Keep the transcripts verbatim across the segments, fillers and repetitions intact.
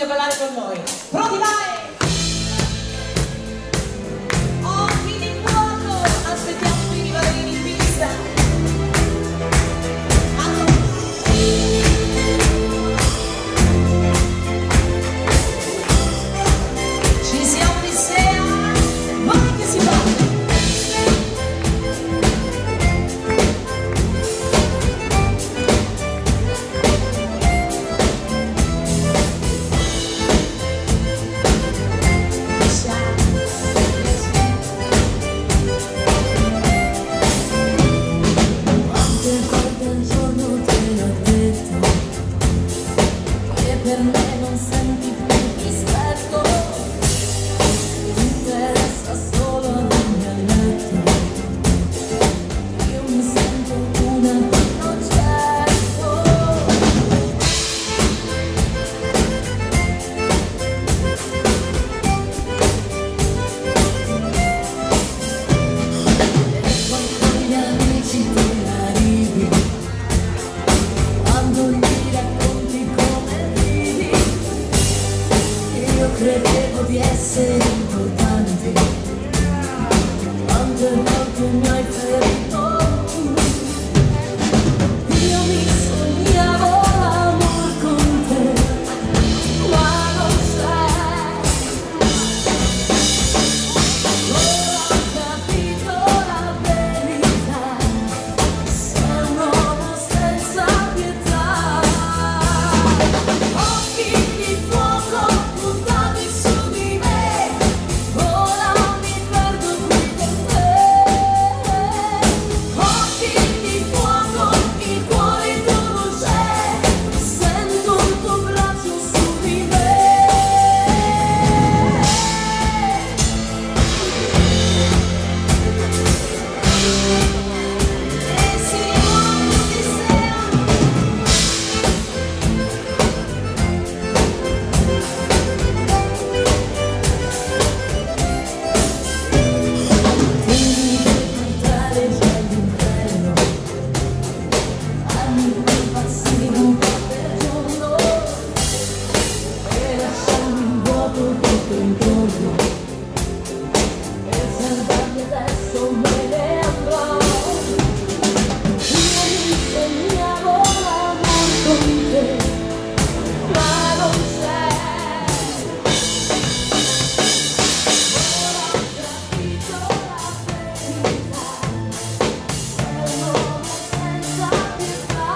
a ballare con noi. Pronti, vai! Occhi di fuoco, aspettiamo qui i ballerini in pista. Ci siamo di sera, vai che si va! Per me non senti più rispetto, ti interessa solo avermi a letto. Io mi sento una innocente. E poi con gli amici te arrivi, quando gli racconti come io credevo di essere importante, quante volte mi hai ferito. Io mi sognavo l'amor con te, ma non c'è. Ora ho capito la verità, sei un uomo senza pietà. Occhi di fuoco puntati su di me, ora mi perdo qui con te. Occhi di fuoco, il cuore tu non c'è, sento il tuo braccio su di me. E si muove di sera. Dimmi che portare già l'inferno, anni per passare un po' per giorno, e lasciarmi in vuoto tutto intorno, e salvarmi adesso me ne andrò. Io mi sognavo l'amor con te, ma non c'è. Ora ho capito la verità, sei un uomo senza pietà.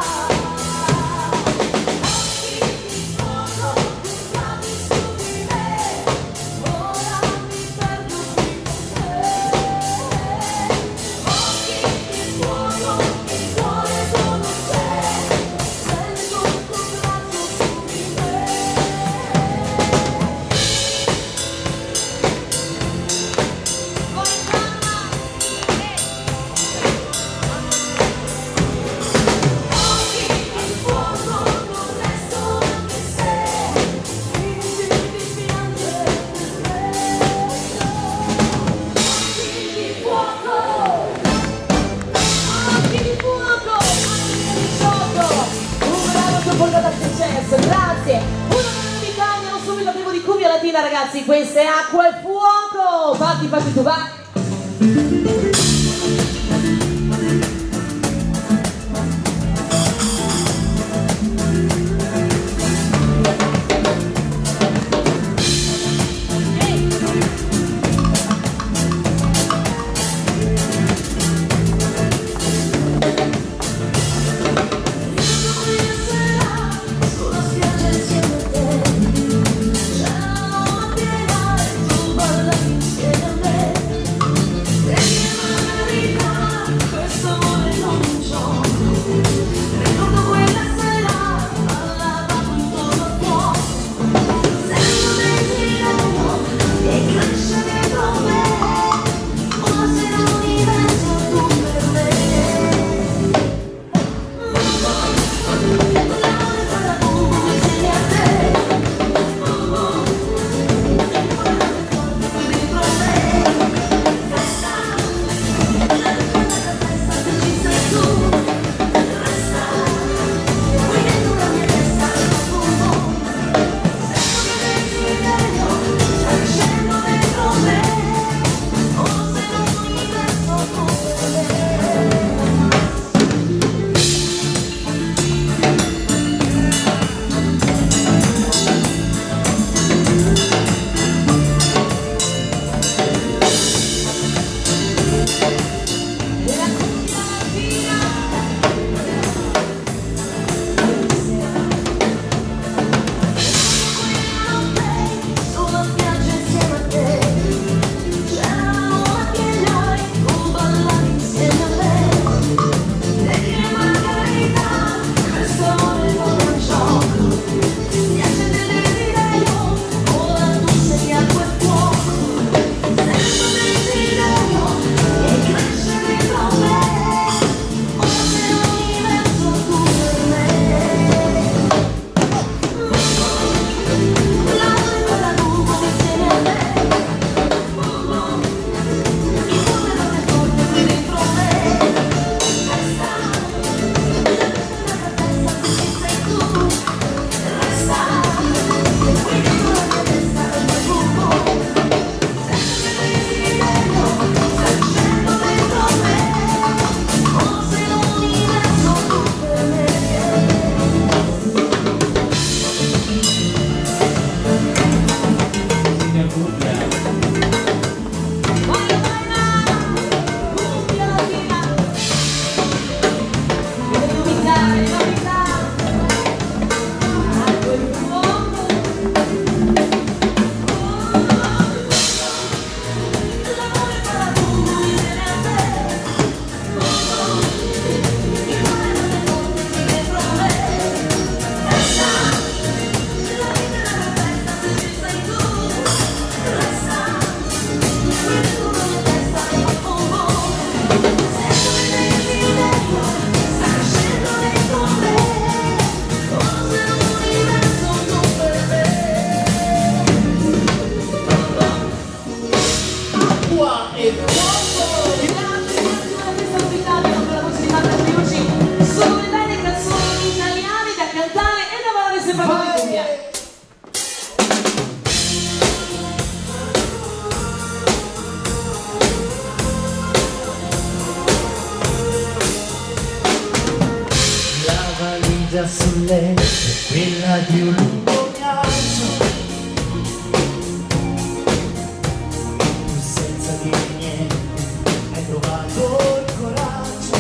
Occhi di fuoco puntati su di me, ora mi perdo qui con te. Occhi di fuoco, il cuore tu non c'è, sento il tuo braccio su di me. Poi mamma, occhi di fuoco, non resto anche se fingi di piangere per me. Occhi di fuoco, occhi di fuoco, anche di diciotto. Un brano che ha portato al successo, grazie. Una mano di cambiano subito prima di Cumbia Latina, ragazzi. Questa è Acqua e Fuoco. Fatti, fatti tu, vai. Sulla spiaggia insieme a te, c'era una piena e tu ballavi insieme a me. Seduta sul letto, quella di un lungo viaggio, tu senza dire niente hai trovato il coraggio,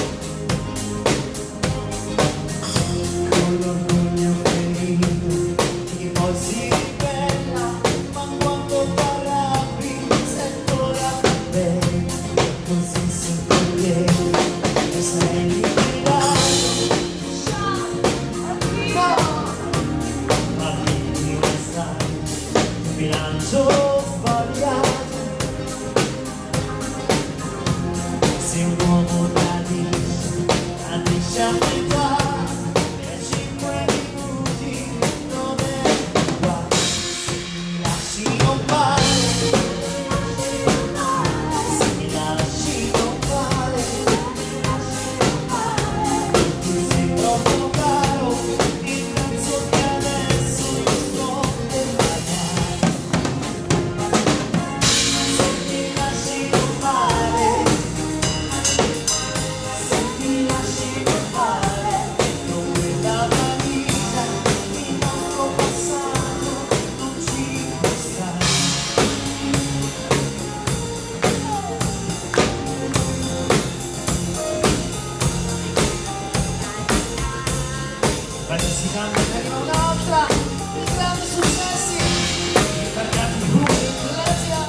con l'orgoglio ferito che poi si ribella, ma quando parlavi sei ancora più bella, così sorprendente e sei liquidato. Bilancio sbagliato, se un uomo tradisce, tradisce a metà, e cinque minuti non è qua, se mi lasci non vale, se mi lasci non vale, tu sei troppo caro, il prezzo che adesso io sto per pagare. Si cambia per un'altra, i grandi successi, i caricati come l'Esia.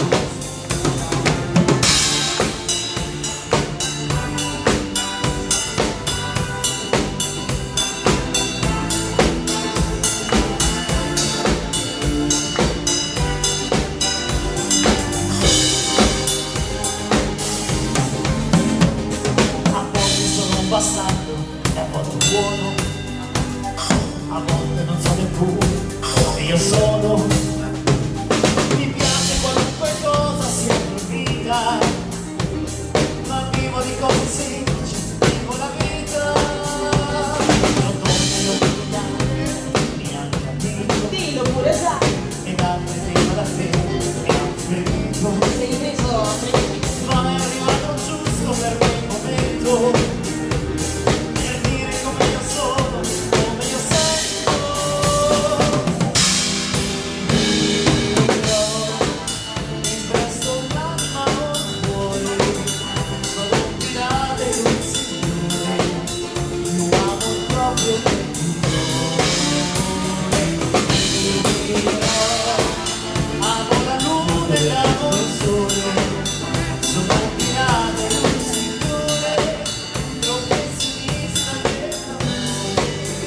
A volte sono un bastardo e a volte buono, a volte non so neppure come io sono. Mi piace qualunque cosa sia proibita, ma vivo di cose semplici, vivo la vita. Non donne non brillante, neanche a dirlo, Dillo pure, sai. ed altre prima da te, e altre dico. Sei preso. Ma è arrivato giusto per me il momento, per dire come io sono, come io sento. Mi presto un'anima un cuore, sono un pirata e un signore, io amo proprio te. Amo la luna e amo il sole, sono un pirata e un signore, professionista dell'amore.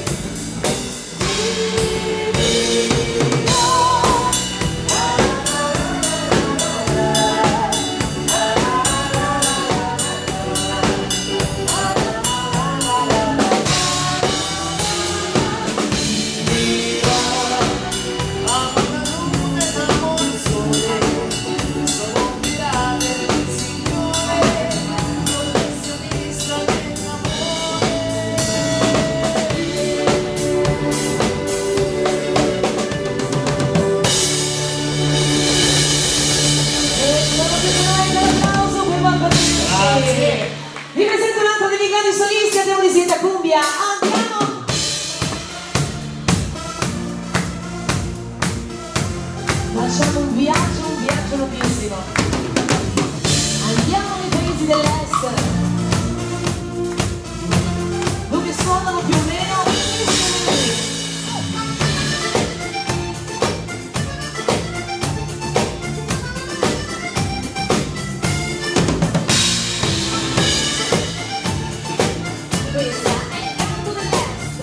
Amo la luna e amo il sole, sono un pirata e un signore, professionista dell'amore. E sono tutti noi un applauso per Marco Di. Grazie. Vi presento un altro dei grandi solisti, andiamo di Siete a Cumbia. Andiamo! Facciamo un viaggio, un viaggio lunghissimo. Andiamo nei paesi dell'est, dove suonano più o meno gli strumenti. Questa è il canto dell'est.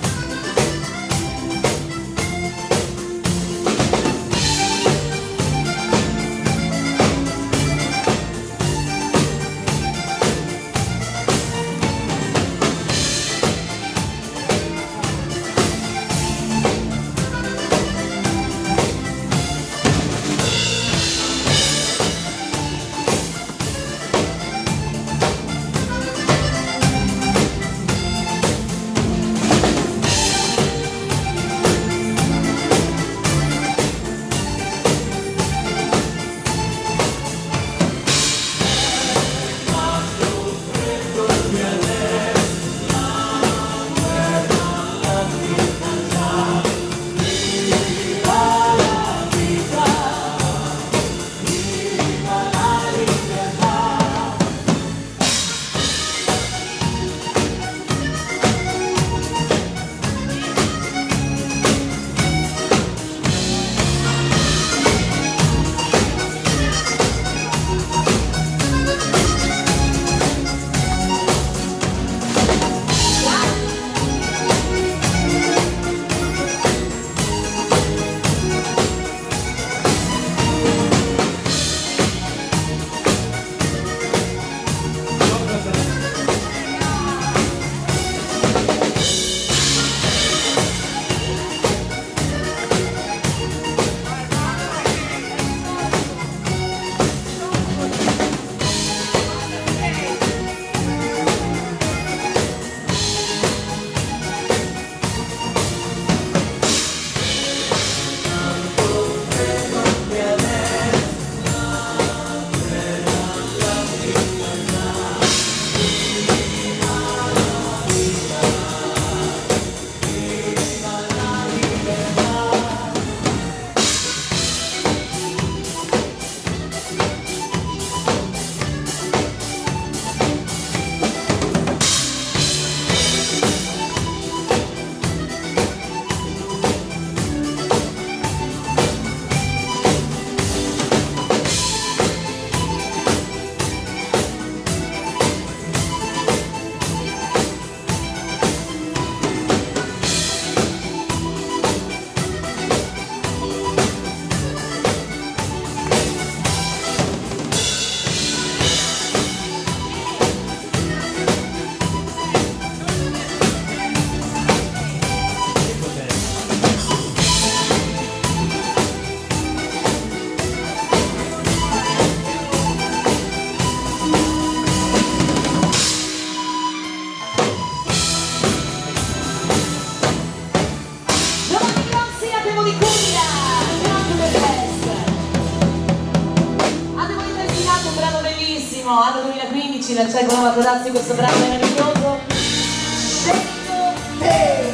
amici, la Cecco Materassi, questo brano meraviglioso. Scelgo te!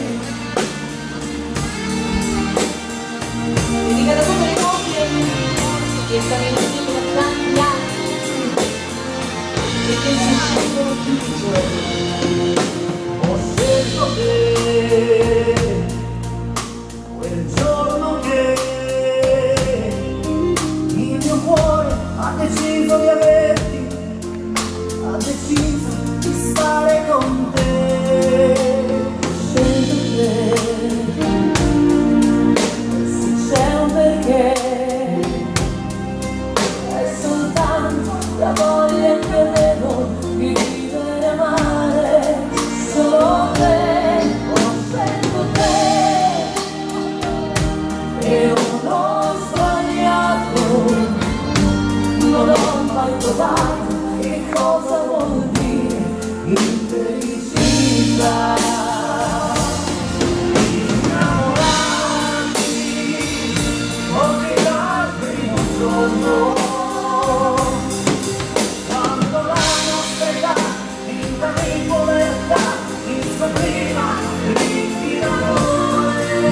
Dedicata a tutte le coppie che stanno insieme da tanti anni e che si scelgono tutti i giorni. Ho scelto te, quel giorno che il mio cuore ha deciso di averti, ha deciso di stare con te. Ho scelto te, se c'è un perché, è soltanto la voglia che avevo di vivere e amare solo te. Ho scelto te e non ho sbagliato, non ho mai provato che cosa vuol dire infelicità. Innamorarti ogni dal primo giorno, quando la nostra età finta di povertà ti scopriva ricchi d'amore.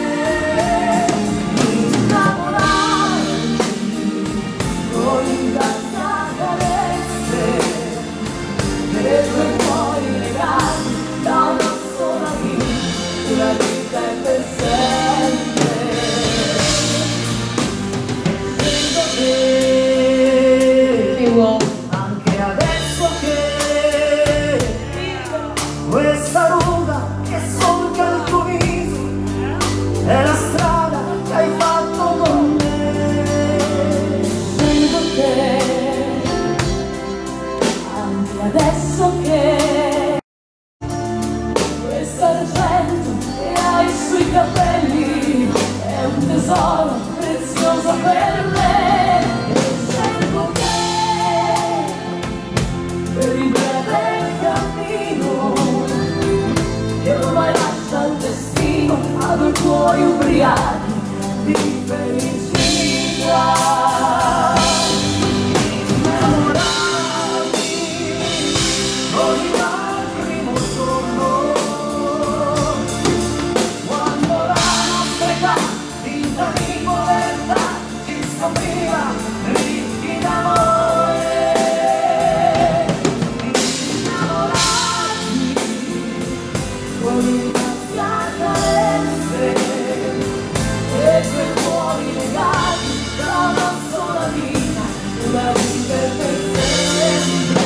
Innamorarti con tanta carezze e per poi legati da una sola vita, la vita è per sempre. Sento te, Che uomo! anche adesso che questa ruga che solca il tuo viso è la strada che hai fatto con me. Sento te, anche adesso che questo argento che hai sui capelli è un tesoro prezioso per me. E scelgo te per il breve cammino che ormai lascia il destino ad i tuoi ubriachi di felicità. Innamorarti ogni dal primo giorno, quando la nostra età finta di povertà ci scopriva ricchi d'amore. Innamorarti con tanta carezze e quei cuori legati da una sola vita, una vita per sempre.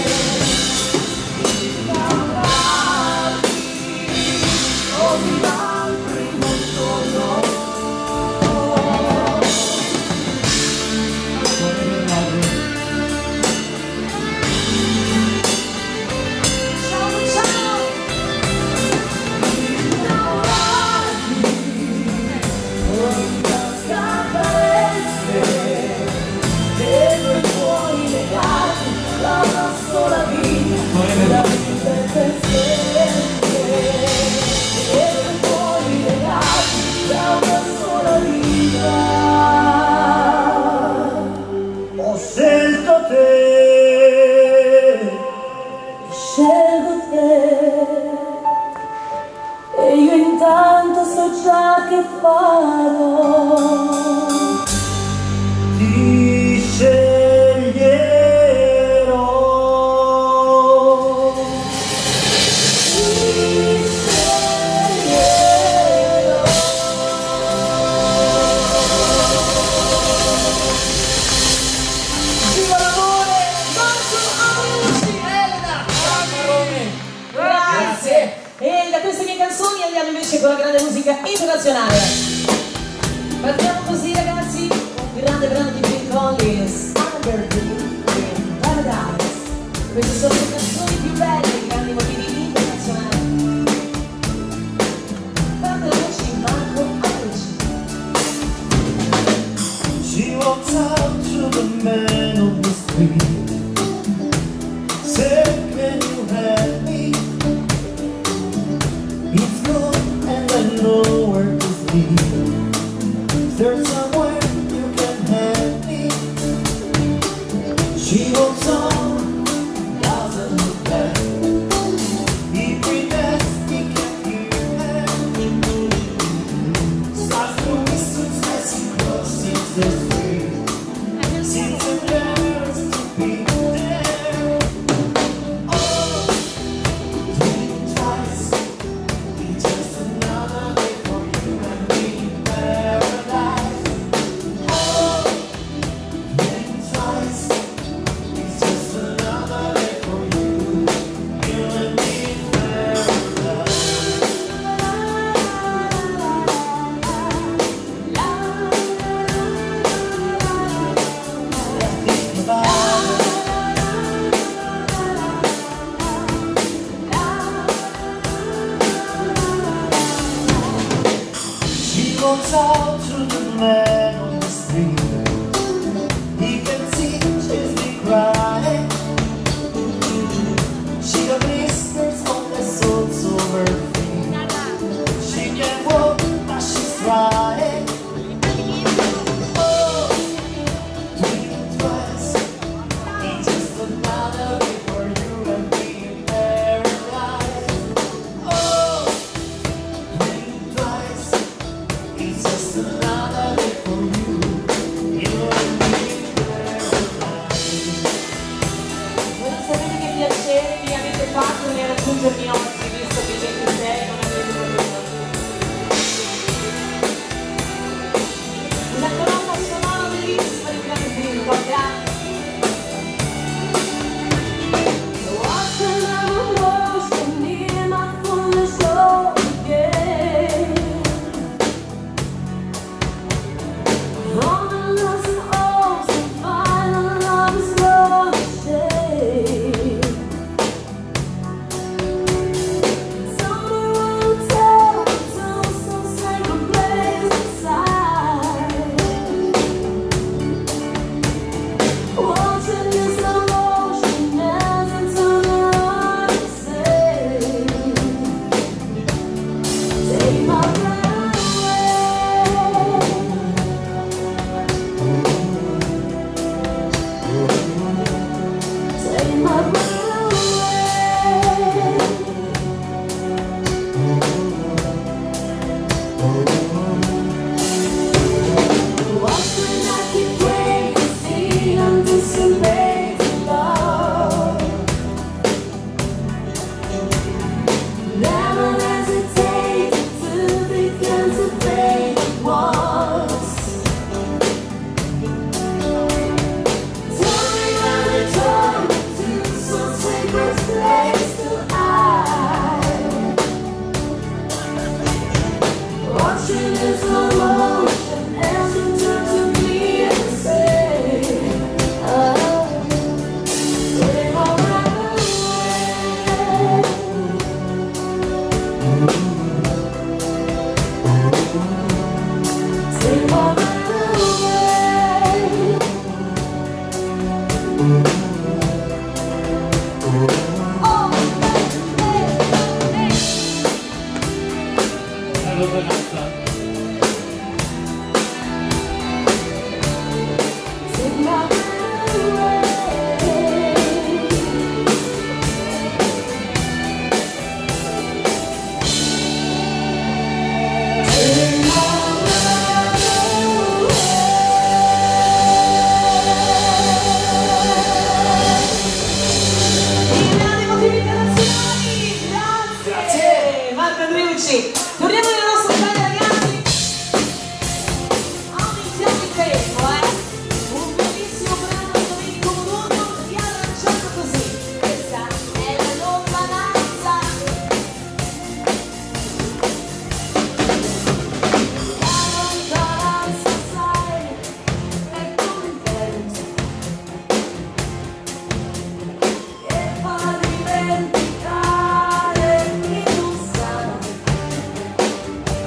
Innamorarti ogni dal primo giorno. Ciao ciao! Innamorarti con tanta carezze e quei cuori legati da una sola vita, la vita è per sempre. E quei cuori legati da una sola vita. Ho scelto te, scelgo te, e io intanto so già che farò. Ti sceglierò. Ti sceglierò. Viva l'amore! Amici, Elena! Grazie! E da queste mie canzoni andiamo invece con la grande musica internazionale. Partiamo così ragazzi, un grande brano di Phil Collins, Under the Paradise. Queste sono le canzoni più belle di grandi motivi internazionali. Parte la voce di Marco Amici. She walks out to the man on the street, said, can you help me? It's good and I know where to sleep. Is there somewhere you can help me? She walks on go talk to the man on the street. He can see she's crying. She got blisters on the soles of her feet. She can walk, but she's crying. Oh, think twice. It's just another day for you and me in paradise. Oh, think twice. It's just another day for you, you and me in paradise. Voi non sapete che piacere mi avete fatto nel raggiungermi oggi, visto che il ventisei non avete potuto. Una colonna sonora bellissima di grande film, guardate. Torniamo nella nostra bella ragazzi. Aumentiamo il tempo, eh. Un bellissimo brano di Domenico Modugno vi ha lanciato così. Questa è la lontananza. La lontananza, sai, è come il vento che fa dimenticare chi non sa.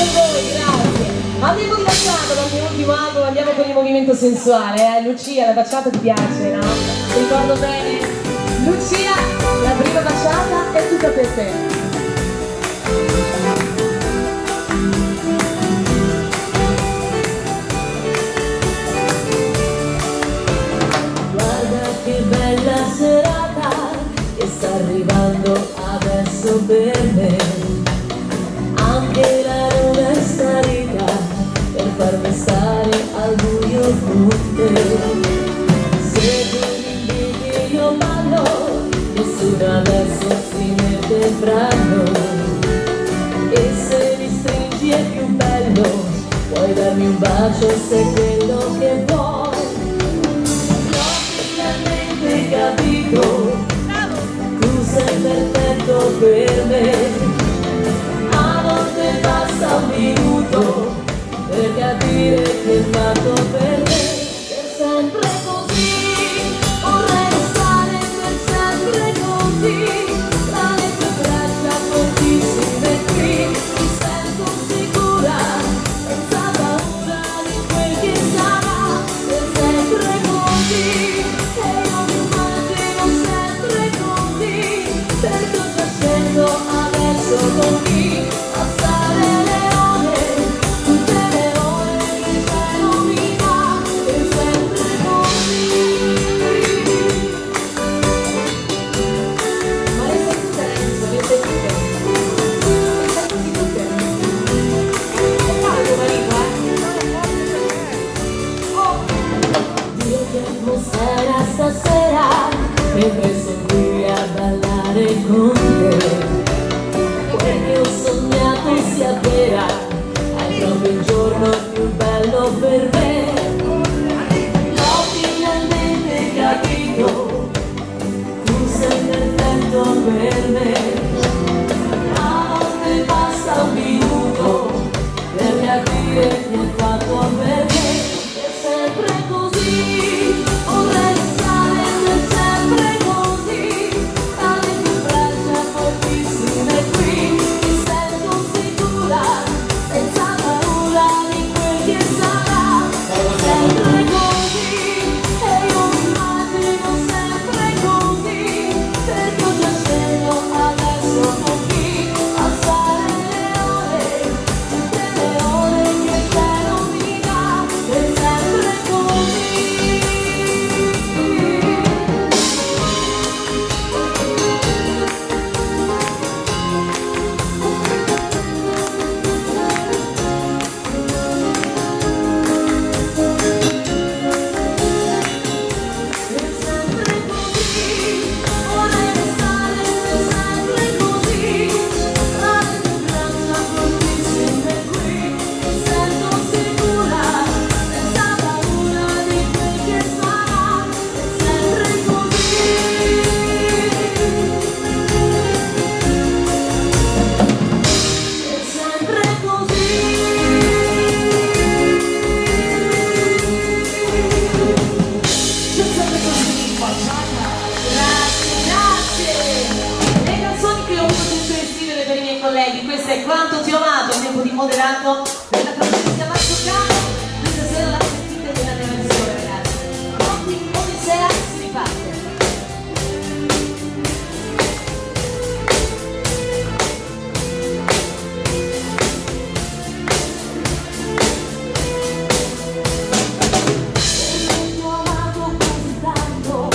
per voi, grazie. Abbiamo rilasciato dal mio ultimo album, andiamo con il movimento sensuale, eh? Lucia, la baciata ti piace, no? Ti ricordo bene? Lucia, la prima baciata è tutta per te. Che bella serata che sta arrivando adesso per me. Anche la luna è salita per farmi stare al buio con te. Se tu mi inviti io ballo, nessuno adesso si mette fra noi. E se mi stringi è più bello, puoi darmi un bacio se è quello che vuoi. Capito, tu sei perfetto per me. A volte basta un minuto per capire che è fatto per me. Per sempre così, vorrei restare per sempre così. Tra le tue braccia fortissime qui mi sento sicura, senza paura di quel che sarà. Per sempre così. Adesso con chi passare le ore, tutte le ore che il cielo mi dà, è sempre così. Ma le sei tutte Renzo, le sei tutte. Le sei così tutte. È caldo marito, eh? Oh! Dio che atmosfera stasera, mentre sono qui a ballare con te. Che ho sognato sia vera, è proprio il giorno più bello per me. L'ho finalmente capito, tu sei perfetto per me. A volte basta un minuto per capire che è fatto per me. È sempre così, vorrei stare per sempre così. Tra le tue braccia fortissime qui senza paura di quel che sarà. È sempre così e io mi immagino sempre così, perché ho già scelto adesso con chi passare le ore, tutte le ore che il cielo mi dà. È sempre così. Colleghi, questo è Quanto ti ho amato, tempo di moderato della Francesca Mazzocano. Questa sera la sentite della mia versione, ragazzi. Pronti? Odissea, si riparte. Ti ho amato così tanto,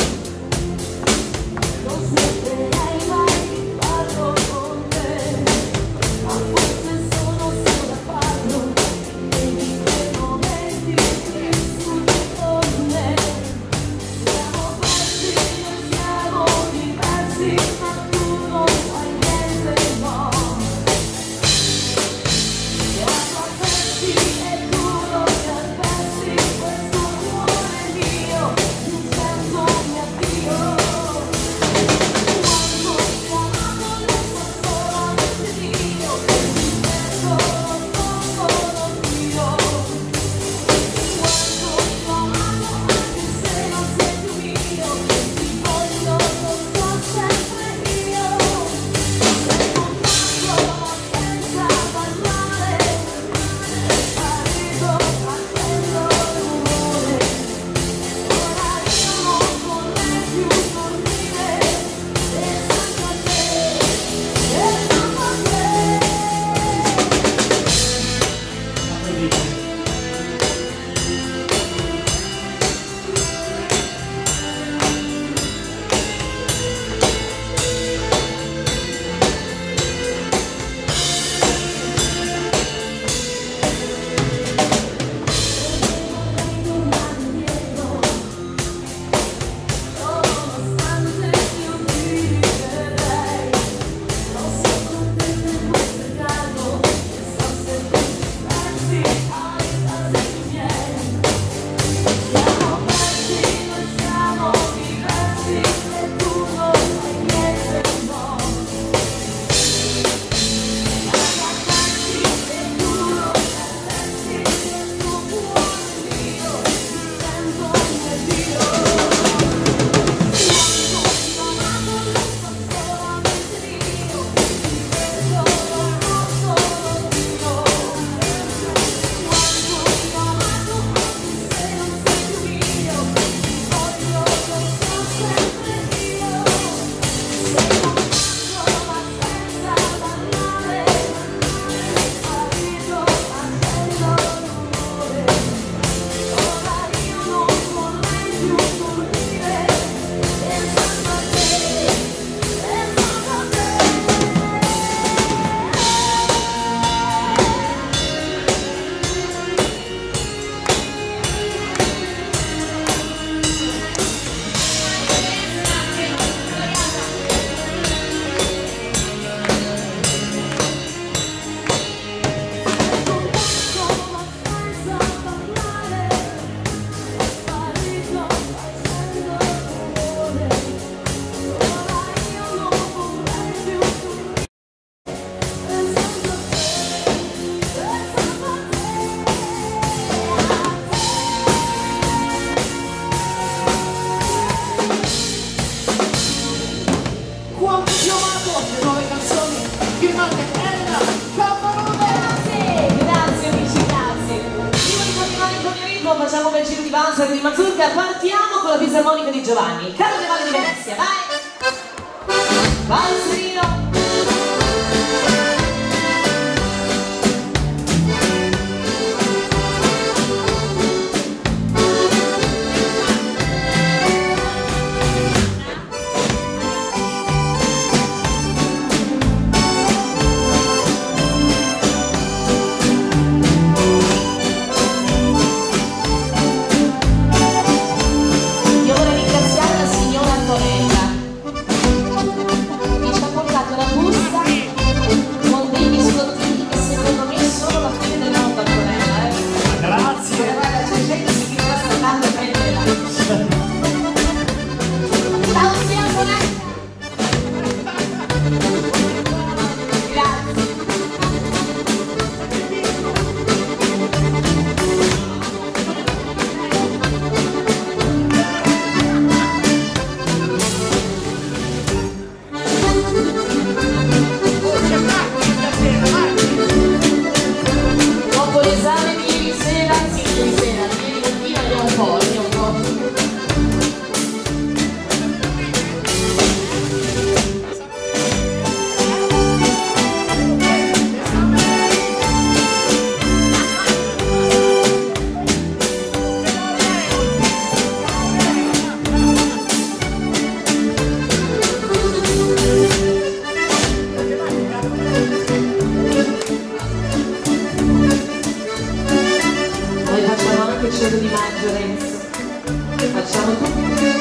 non smetterei mai di farlo con te. Ma forse sono solo a farlo. Valzer di Mazurka, partiamo con la fisarmonica di Giovanni. Carnevale di Venezia, vai! Valzerino! Di maggio, Renzo, facciamo tutto.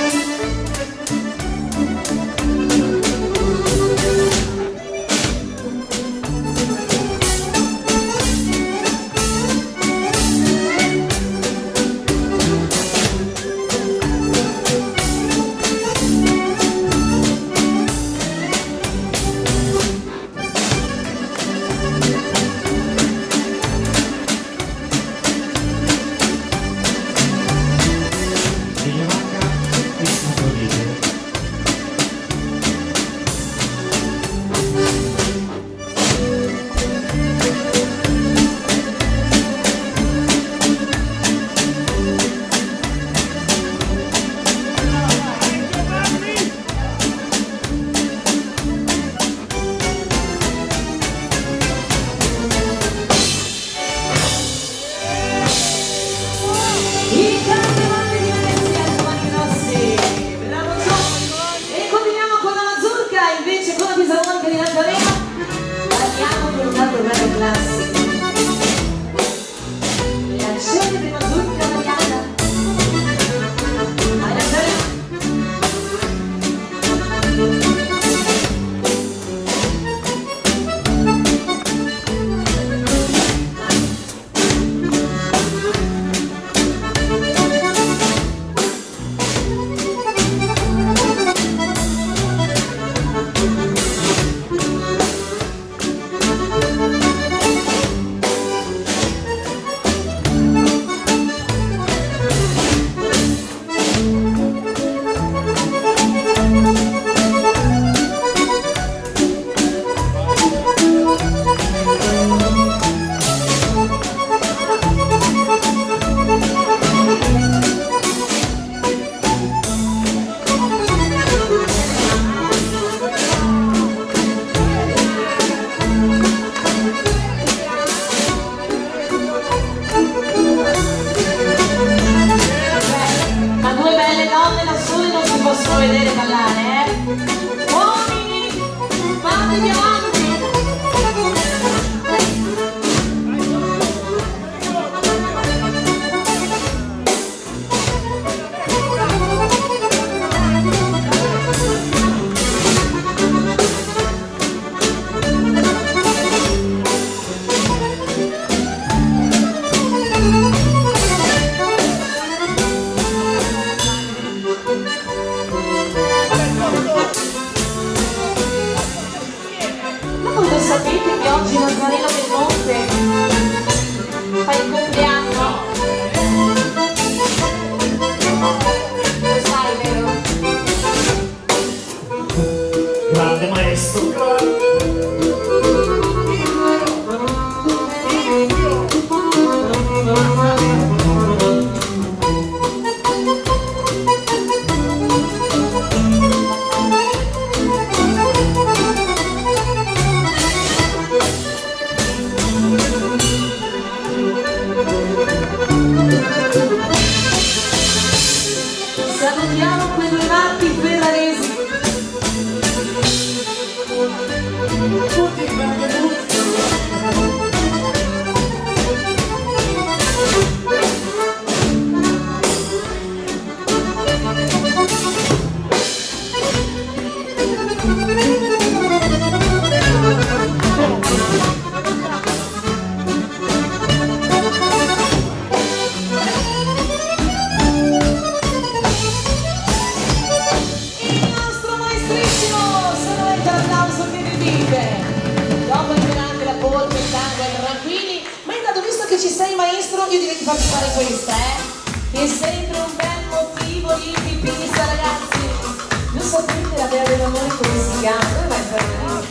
che ci sei maestro, io direi di farti fare questa, eh? Che è sempre un bel motivo di pipista, ragazzi. Non sapete la vera dell'amore come si chiama? Dove vai a fare?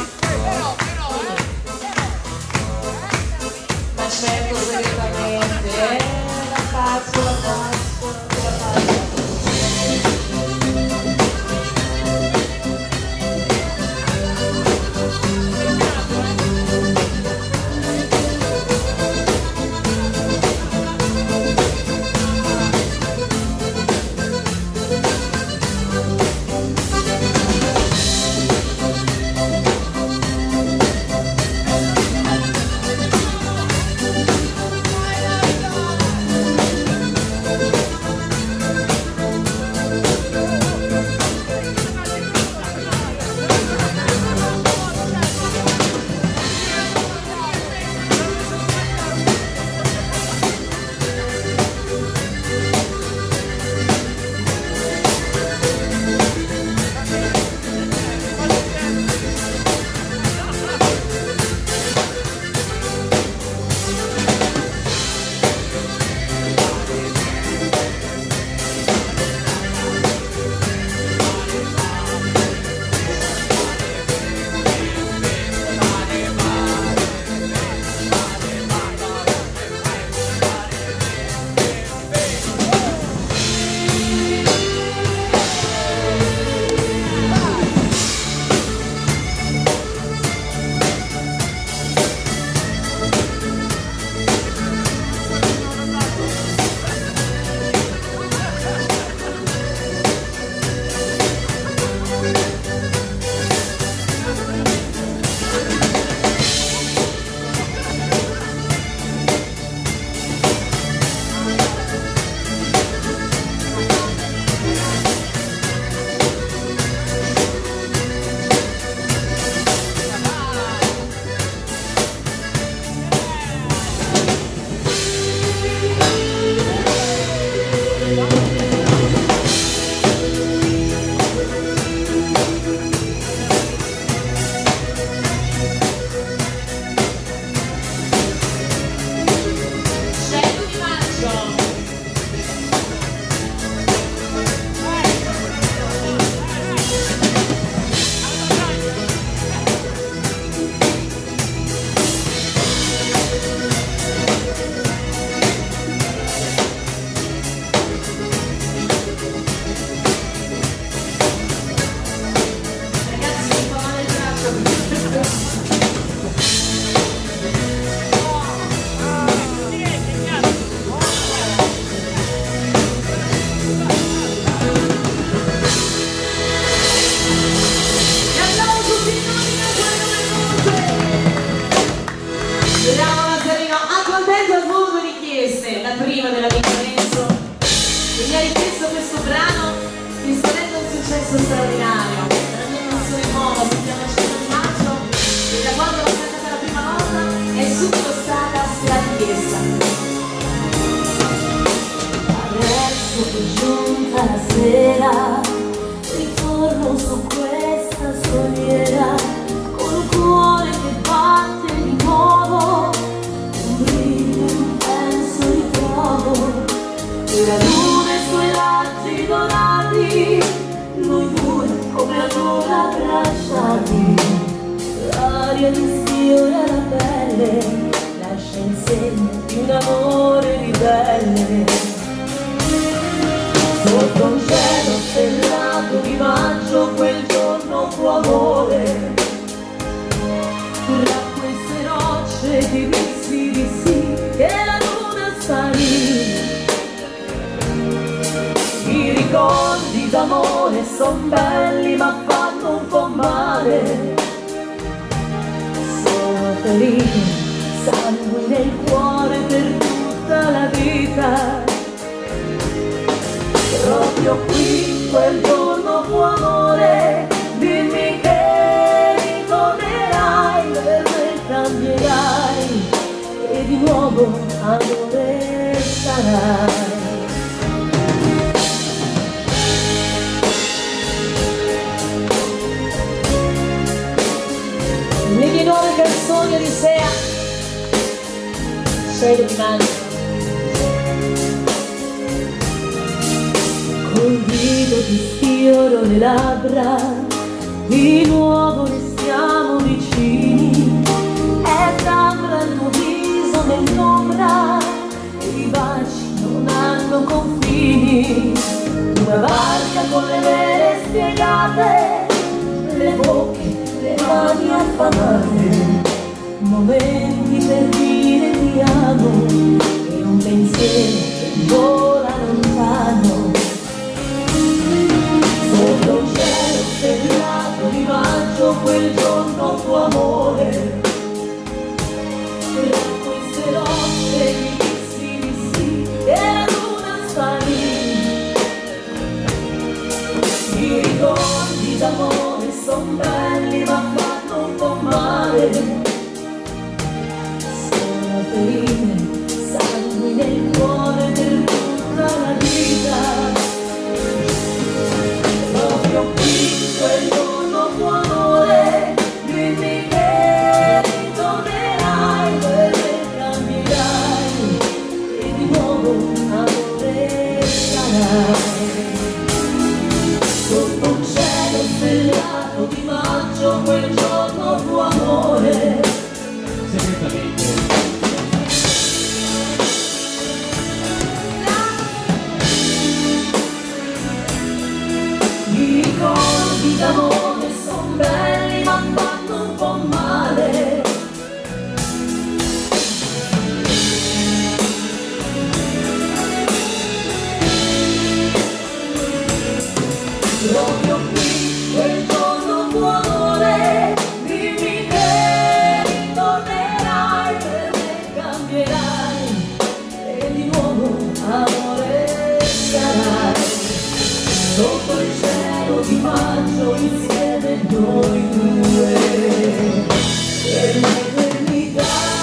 Ma certo, segretamente, eh? La faccio, la faccio, la faccio. Prima della mia Lorenzo e mi ha richiesto questo brano che sta avendo un successo straordinario. La mia canzone nuova si chiama Cielo di maggio e da quando l'ho cantata la prima volta è subito stata strarichiesta. Adesso che è giunta la sera ritorno su questa scogliera col cuore che batte di nuovo, un brivido intenso ritrovo e la luna e i suoi raggi dorati, noi due come allora abbracciati, l'aria di sfiora la pelle lascia in segno di un amore ribelle. Sotto un cielo stellato di maggio quel giorno fu amore, tra queste rocce ti dissi di sì che la luna sparì. I ricordi d'amore son belli ma fanno un po' male, sono ferite, sangue nel cuore per tutta la vita. Proprio qui quel giorno fu amore, dimmi che ritornerai, per me cambierai e di nuovo amore sarai. Le mie nuove canzoni Odissea cielo di mano. Col dito ti sfioro le labbra, di nuovo restiamo vicini, e sembra il tuo viso nell'ombra, i baci non hanno confini, una barca con le vele spiegate, le bocche, le mani affamate, momenti per dire ti amo, e un pensiero che vola lontano. Sotto un cielo stellato di maggio quel giorno tuo amore, tra queste notte mi dissi di sì e la luna sparì. I ricordi d'amore son belli ma fanno un po' male, sono ferite, sangue nel cuore per tutta la vita. Proprio qui quel giorno tuo amore, dimmi che ritornerai, per me cambierai, e di nuovo amore sarai. Sotto un cielo stellato di maggio quel giorno tuo amore, segretamente. i ricordi d'amore son belli ma fanno un po' male. Proprio qui quel giorno tuo amore, dimmi che ritornerai, per me cambierai, e di nuovo amore sarai. Sotto il cielo di maggio insieme noi due per l'eternità.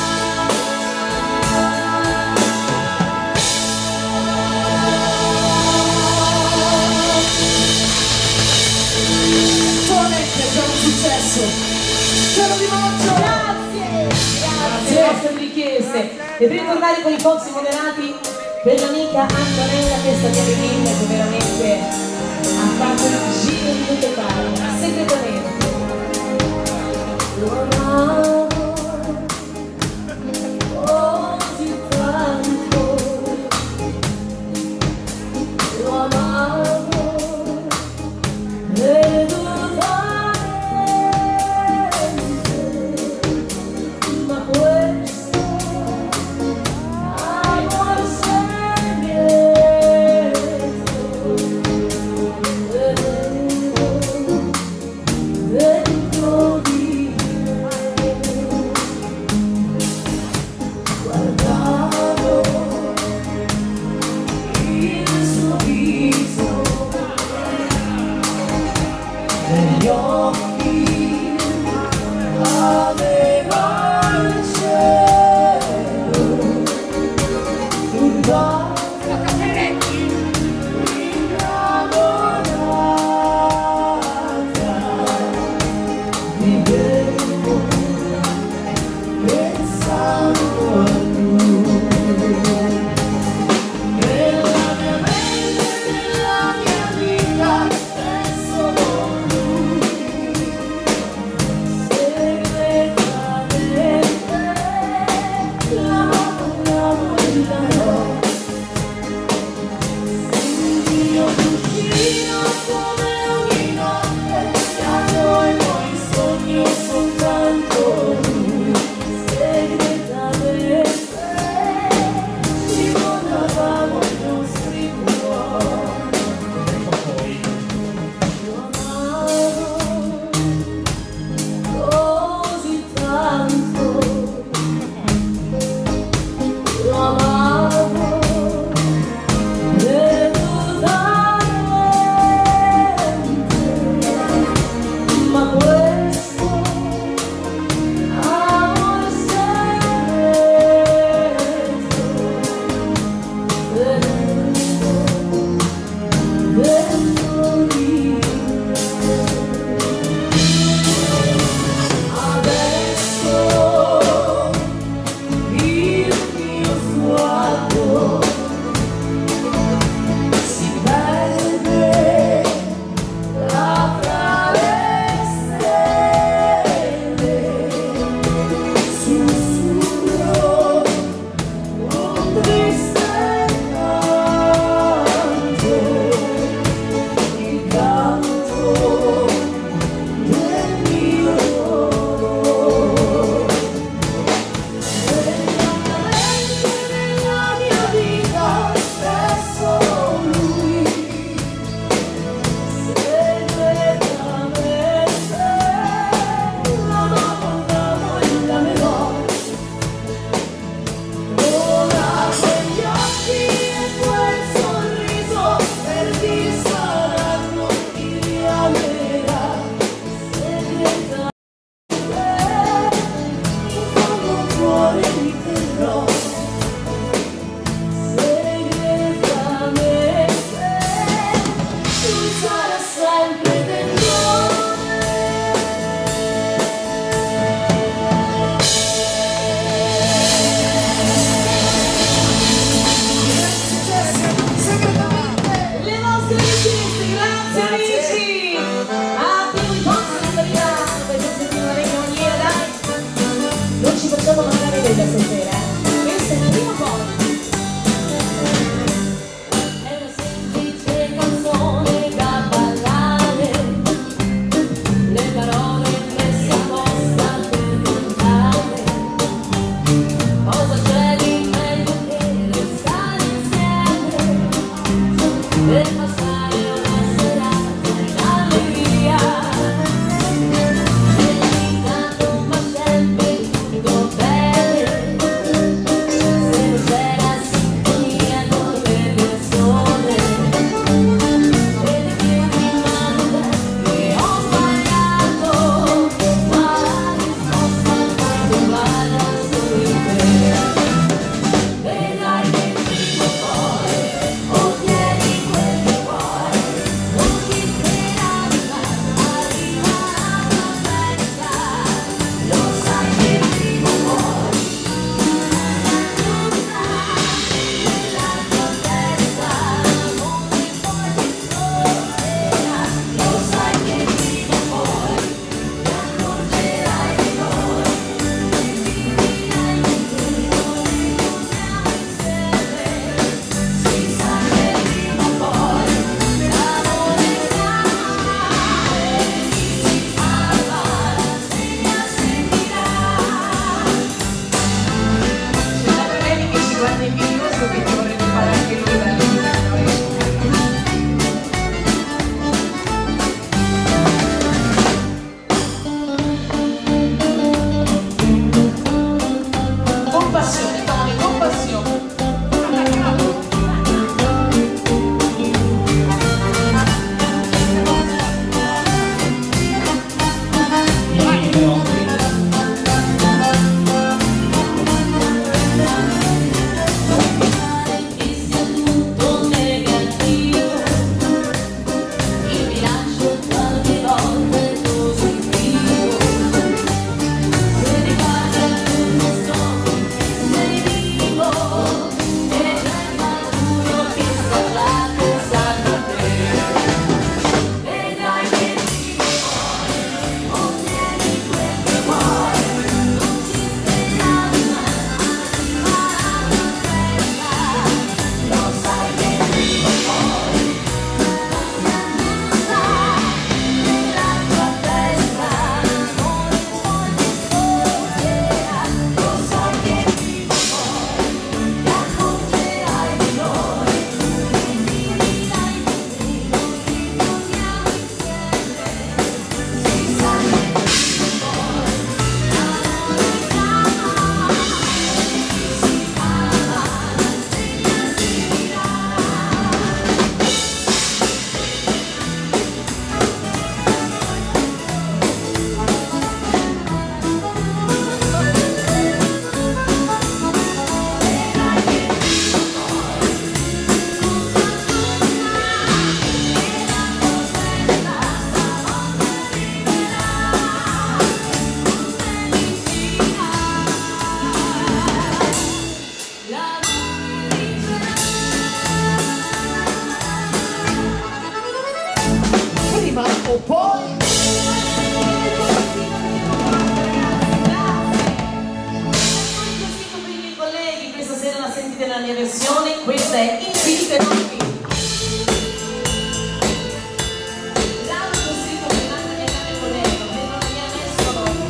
Solamente è già un successo. Cielo di maggio! Grazie! Grazie alle vostre richieste. E per ritornare con i pozzi moderati per l'amica Antonella Testatieri che veramente ha fatto il giro di tutte le parti, segretamente. Lo amavo così tanto, lo amavo perdutamente, ma questo amor segreto dentro di me. dopo poi colleghi, questa sera la sentite nella mia versione, questa è Infinite Notti. L'altro scritto per l'anno del cane colleghi, per non mi ha messo nomi.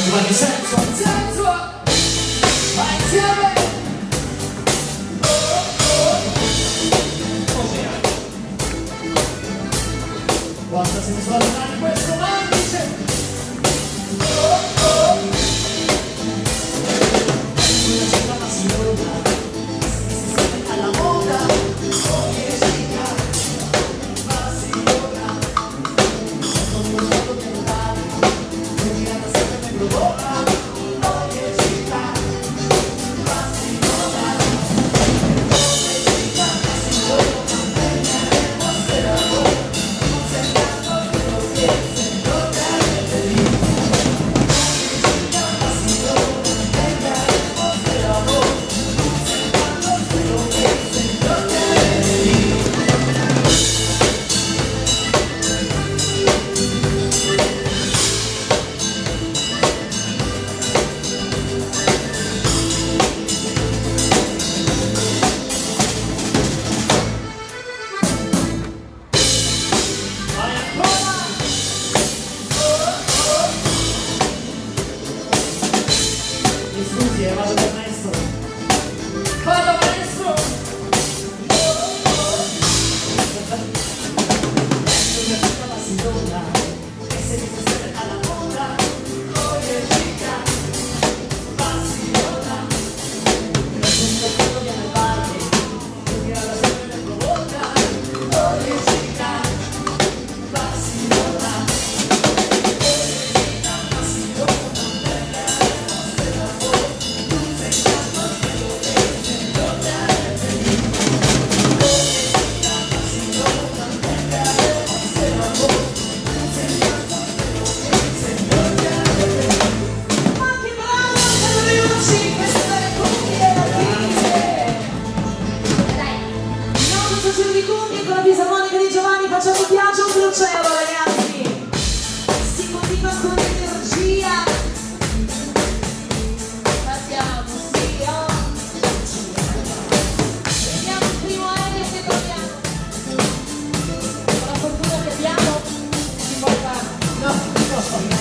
Vai, vai, senso, senso, vai insieme. Quanta sensualità in questo mandice. Oh, oh. Una città passiosa, si sente alla moda. Oh, che città passiona. Non lo so che andare, non mi ha sempre me provoca. Oh, che città passiona. Oh, che città passiona. Scusi, eh, vado per maestro. Vado maestro! Oh, oh. Una città passiona, e se mi sta sempre alla moda. Oh, che città passiona. La gente quando viene al party, tu mi ha sempre me provoca. Oh, che città passiona. Con la fisarmonica di Giovanni facciamo un viaggio sul cielo, ragazzi. Si continua con l'energia. Passiamo, sì, oh. Vediamo il primo aereo che troviamo. Con la fortuna che abbiamo si può fare. No, no.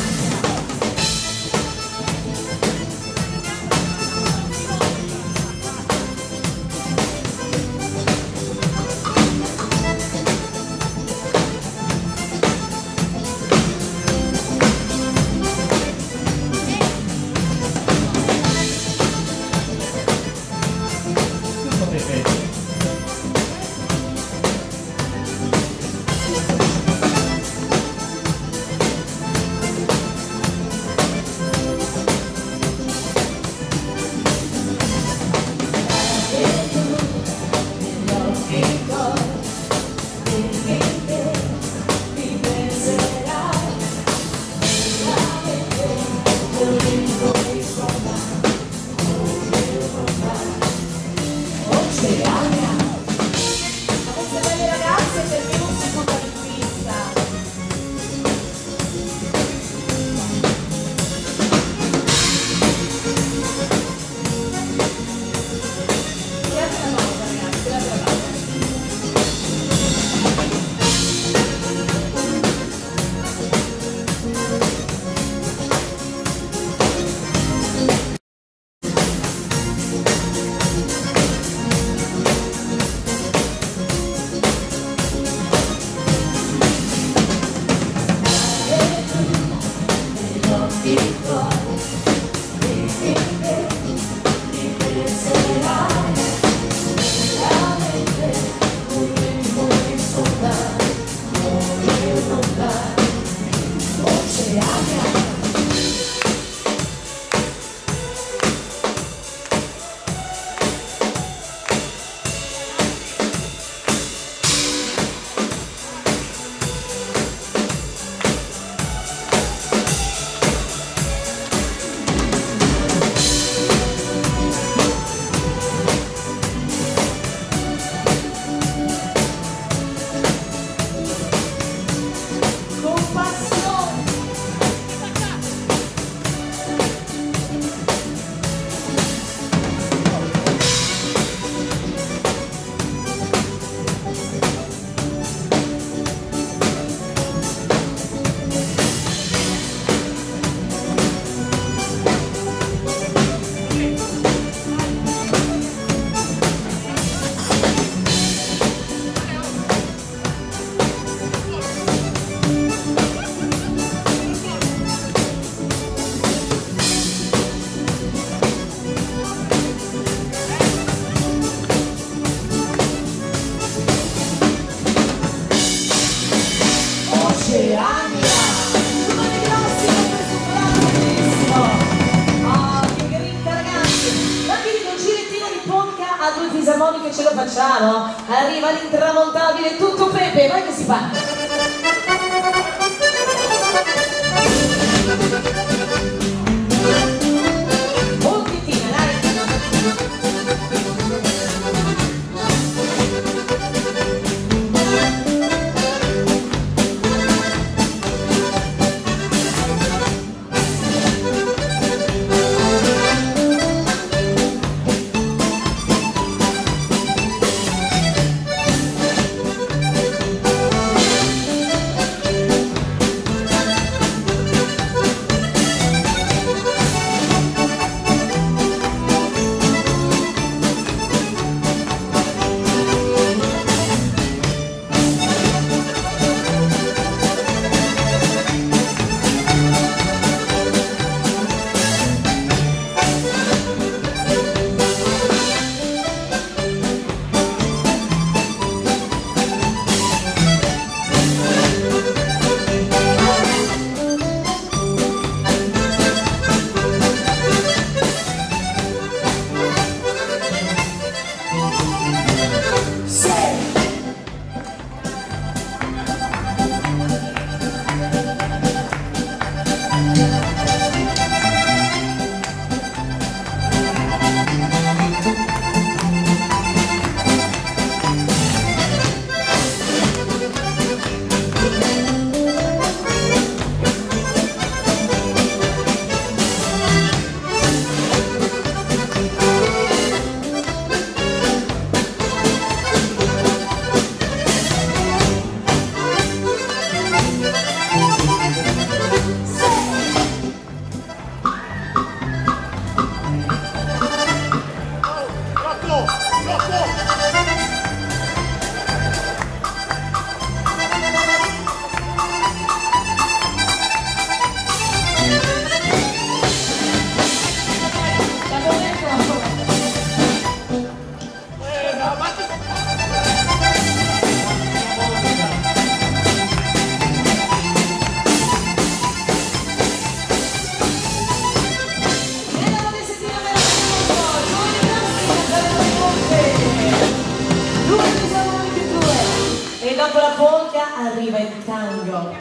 facciamo? Arriva l'intramontabile Tutto Pepe, vai che si fa! E dopo la polka arriva il tango.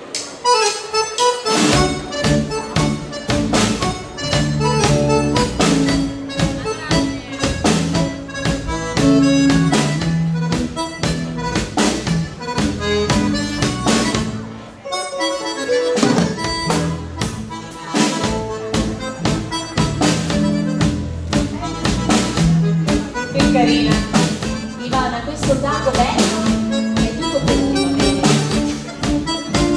Che carina. Ivana, questo tango bello è tutto per te, va bene?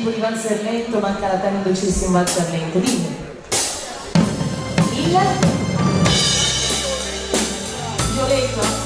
tipo di valzer lento, manca la taglia dolcissimo valzer lento. Dimmi. Il violetto.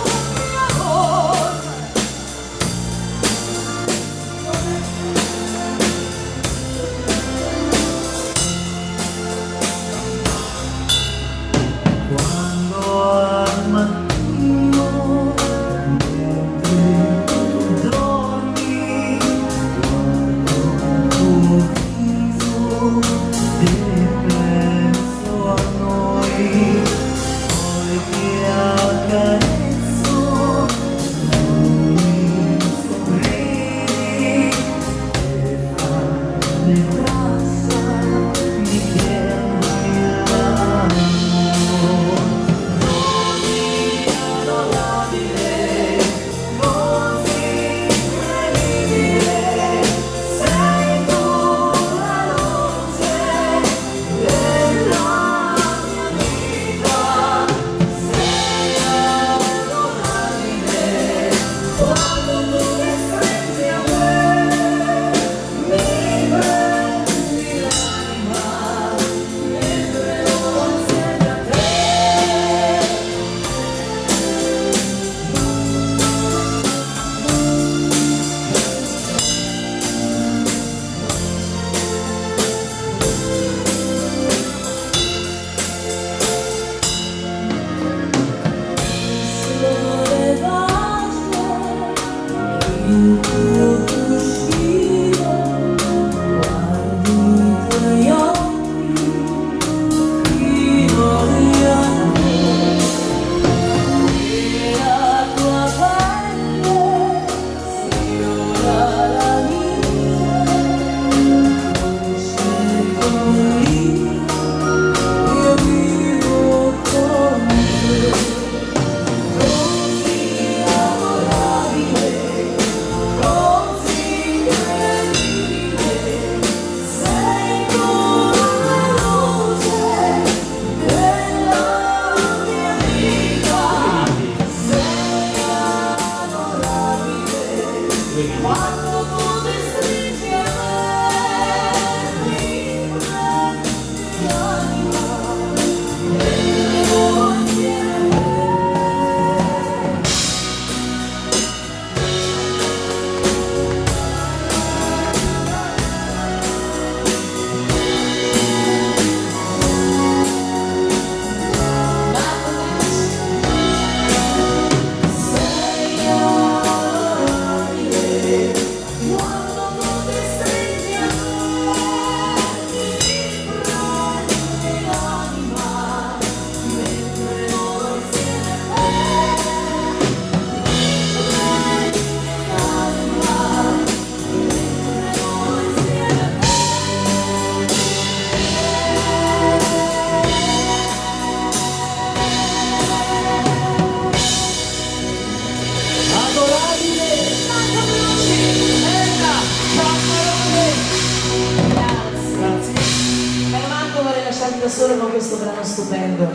Da solo con questo brano stupendo.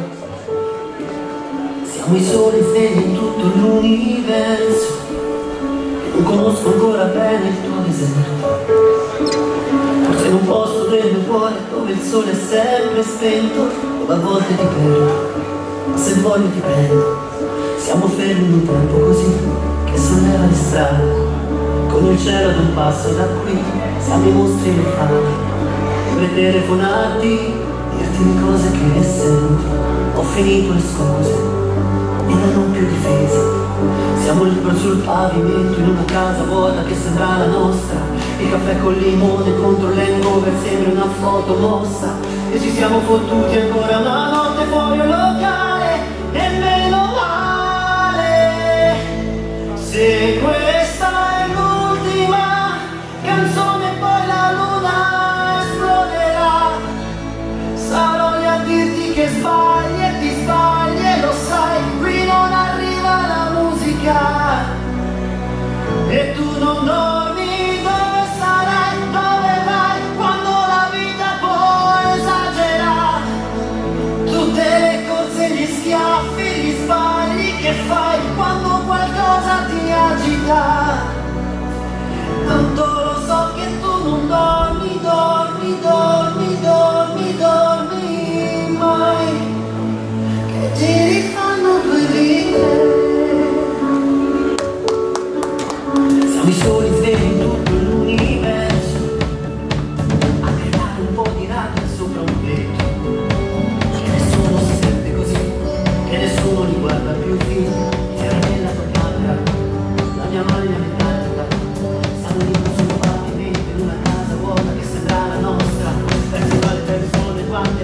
Siamo i soli svegli in tutto l'universo. Non conosco ancora bene il tuo deserto. Forse in un posto del mio cuore dove il sole è sempre spento, dove a volte ti perdo, ma se voglio ti prendo. Siamo fermi in un tempo così che solleva le strade, con il cielo ad un passo da qui. Siamo i mostri nei fari. Dovrei telefonarti, dirti le cose che sento. Ho finito le scuse e non ho più difesa. Siamo liberi sul pavimento in una casa vuota che sembra la nostra. Il caffè col limone contro l'hangover sembra una foto mossa. E ci siamo fottuti ancora una notte fuori un locale. E meno male, se questa è l'ultima canzone poi la luna esploderà. Sarò lì a dirti che sbagli e ti sbagli e lo sai, qui non arriva la musica e tu non dormi. Dove sarai, dove vai, quando la vita poi esagera? Tutte le corse, gli schiaffi, gli sbagli che fai quando qualcosa ti agita. Tanto lo so che tu non dormi.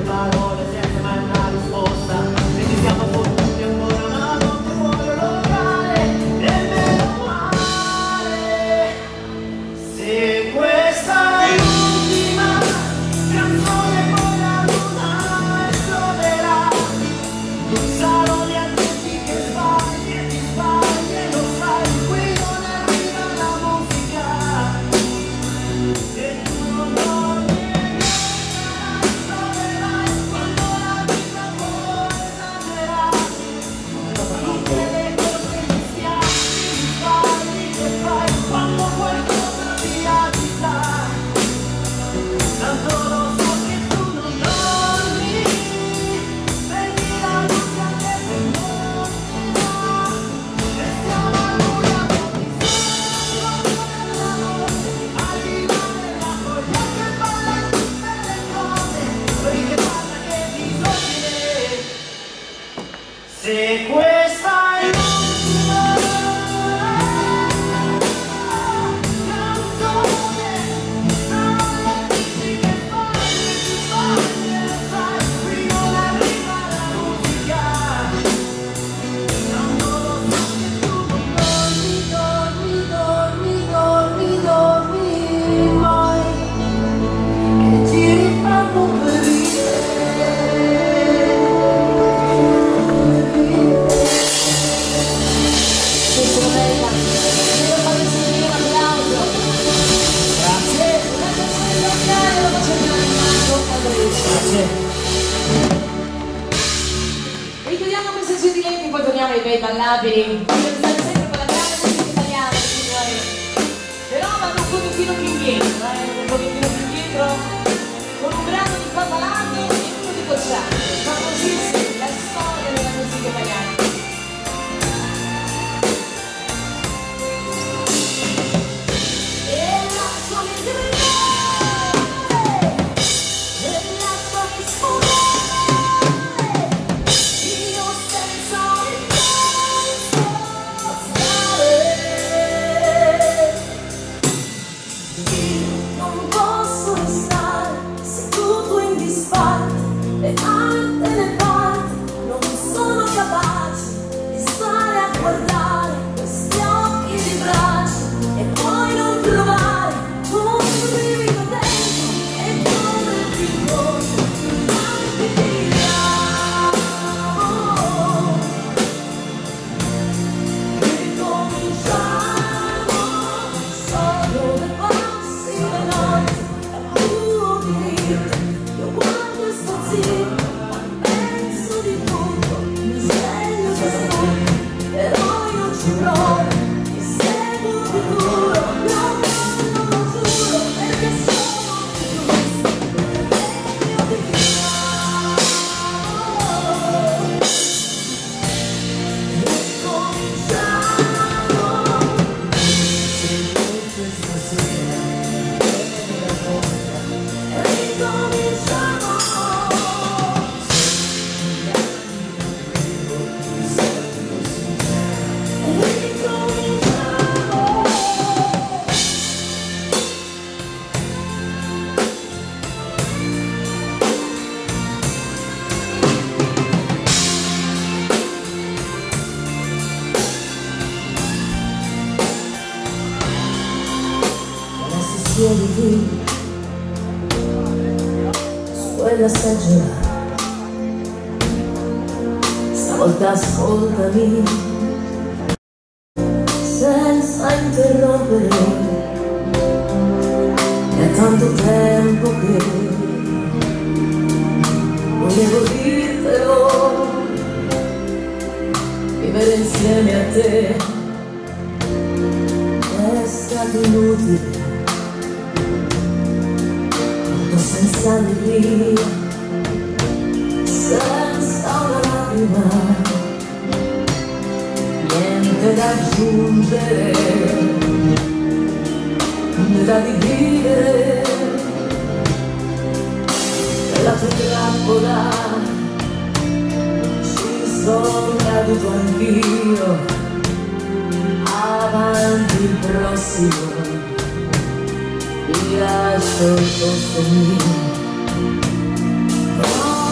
parole senza mai una risposta, e ci siamo fottuti ancora una notte fuori un locale, e meno male. Se questa è l'ultima canzone poi la luna esploderà, sarò lì a dirti che sbagli e ti sbagli e lo sai, qui non arriva la musica e tu non dormi e esploderai quando la vita poi esagera, tutte le cose che stiamo, i sbagli che fai quando qualcosa ti agita, tanto lo so che tu non dormi, vedi la luce anche se non ti dà, e stiamo a lui a pochi secondi dall'amore, arrivare là con gli occhi e balla tutte le cose, quelli che parla che disordine. Se questa è l'ultima canzone, sarò lì a dirti che sbagli e ti sbagli e lo sai, qui non arriva la musica, tanto lo so che tu non dormi, dormi, dormi, dormi, dormi mai, che giri fanno per Questo lo merita. Devo fare sentire un applauso. Grazie. Una canzone locale lo faccio chiamare Marco Andreucci. Grazie. Richiudiamo queste sue diletti, poi torniamo ai bei ballabili. Voglio stare sempre con la grande musica italiana, signori. Però vado un pochettino più indietro, eh? Un pochettino più indietro, con un brano di Pappalardo e uno di Cocciante. Famosissimi, la storia della musica italiana. E la sua mente e la sua risposta, io senza il posso stare, non posso restare seduto in disparte, le mani e le parti non sono capaci di stare a guardare questi occhi di braccia e poi non provare un brivido dentro e come ti incontro anche ti amo. Ricominciamo, so dove passi le notti, è tuo diritto, io quando sto zitto, ma penso di tutto, mi sveglio da stupido, però io ci provo, mi seguo più duro, no, non lo giuro, perché sono più giusto, perché io ti amo. Adesso siedi qui su quella seggiola, stavolta ascoltami senza interrompere, è tanto tempo che volevo dirtelo, vivere insieme a te è stato inutile, tutto senza allegria, senza una lacrima, niente da aggiungere, né da dividere, nella tua trappola ci sono caduto anch'io, avanti il prossimo, ti lascio il posto mio.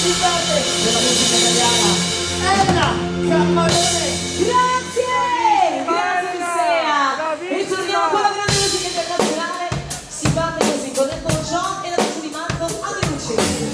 più belle della musica italiana, Elena Cammarone. Grazie! Grazie Sea! E torniamo con la grande musica internazionale. Si parte così con Elton John e la voce di Marco Angelucci.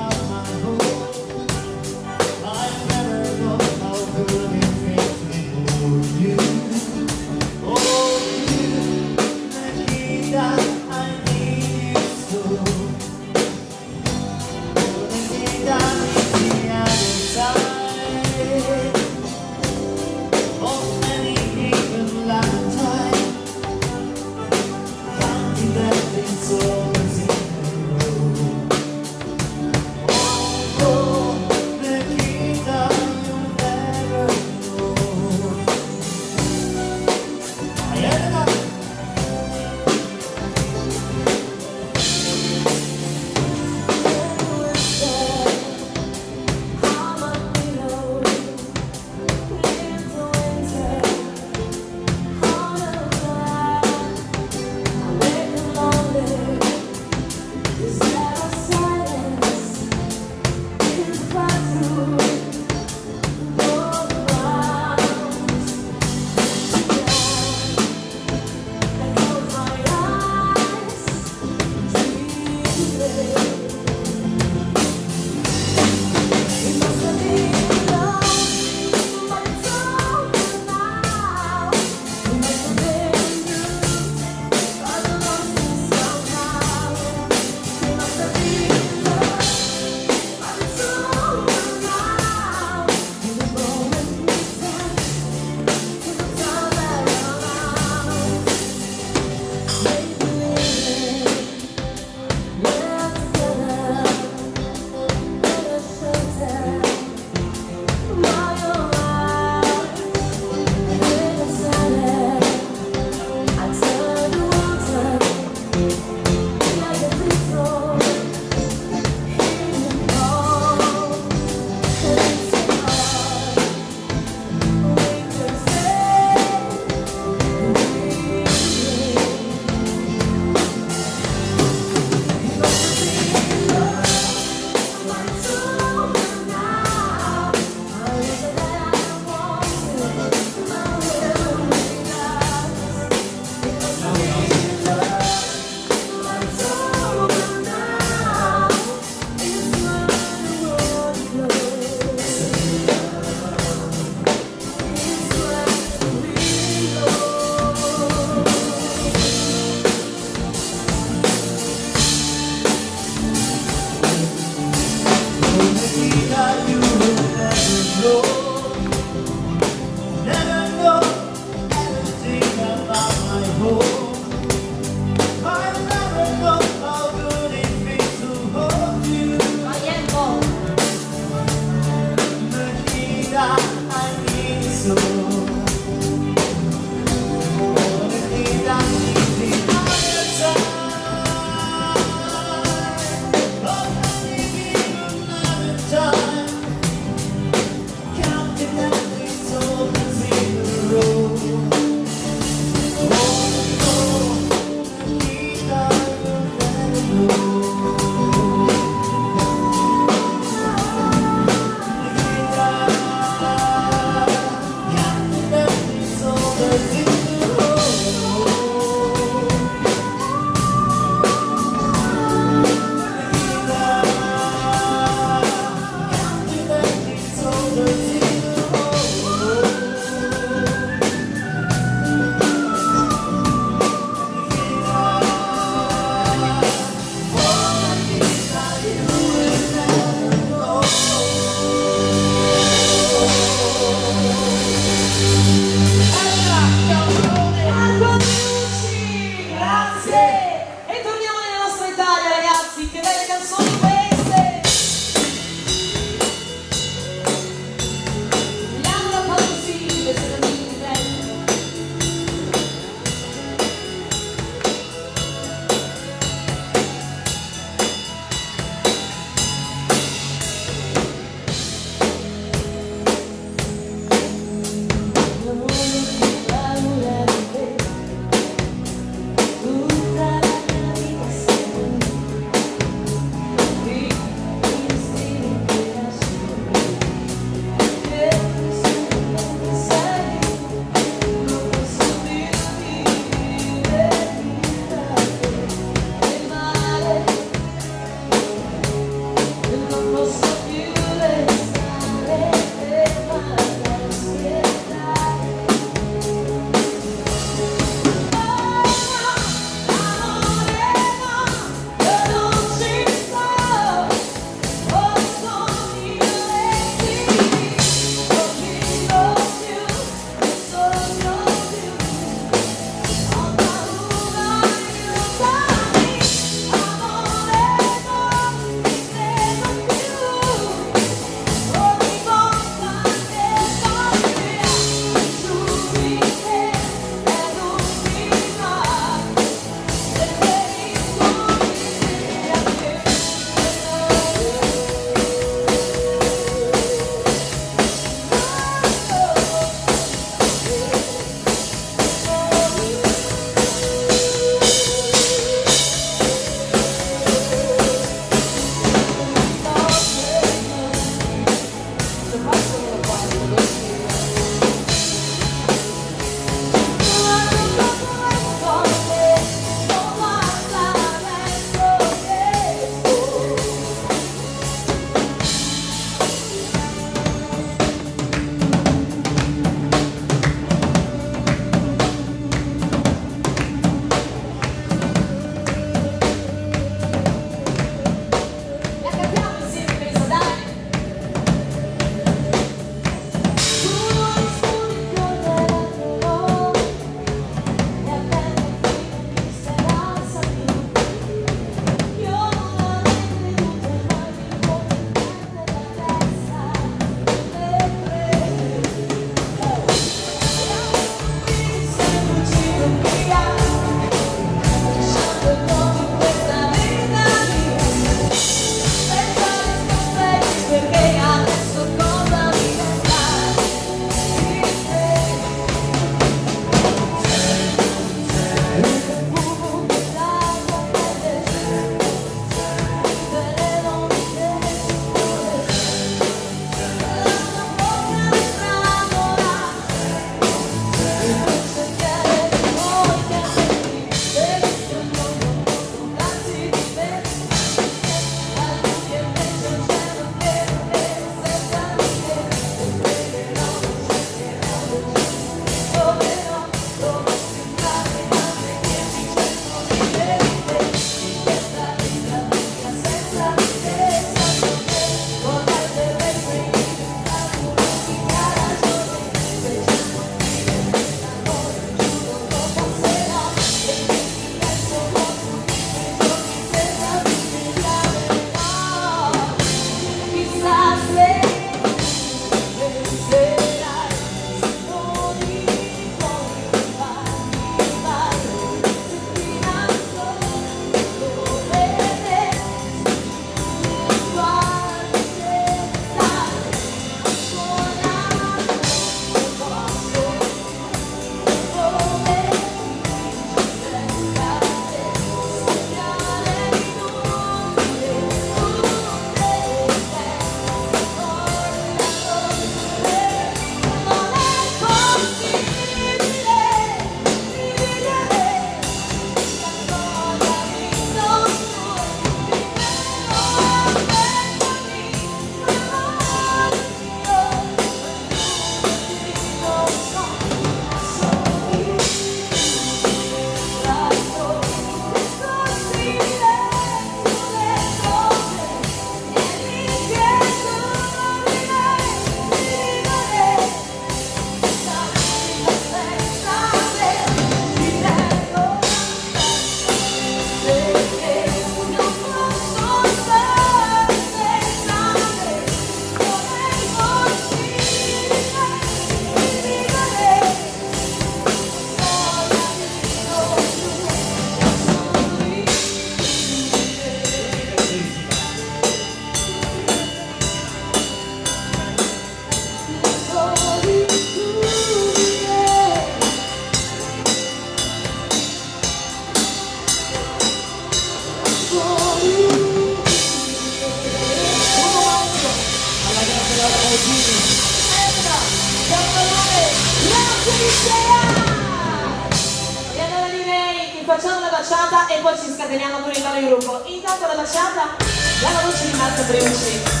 E allora direi che facciamo la baciata e poi ci scateniamo con il loro gruppo. Intanto la baciata dalla voce di Marco Breucci.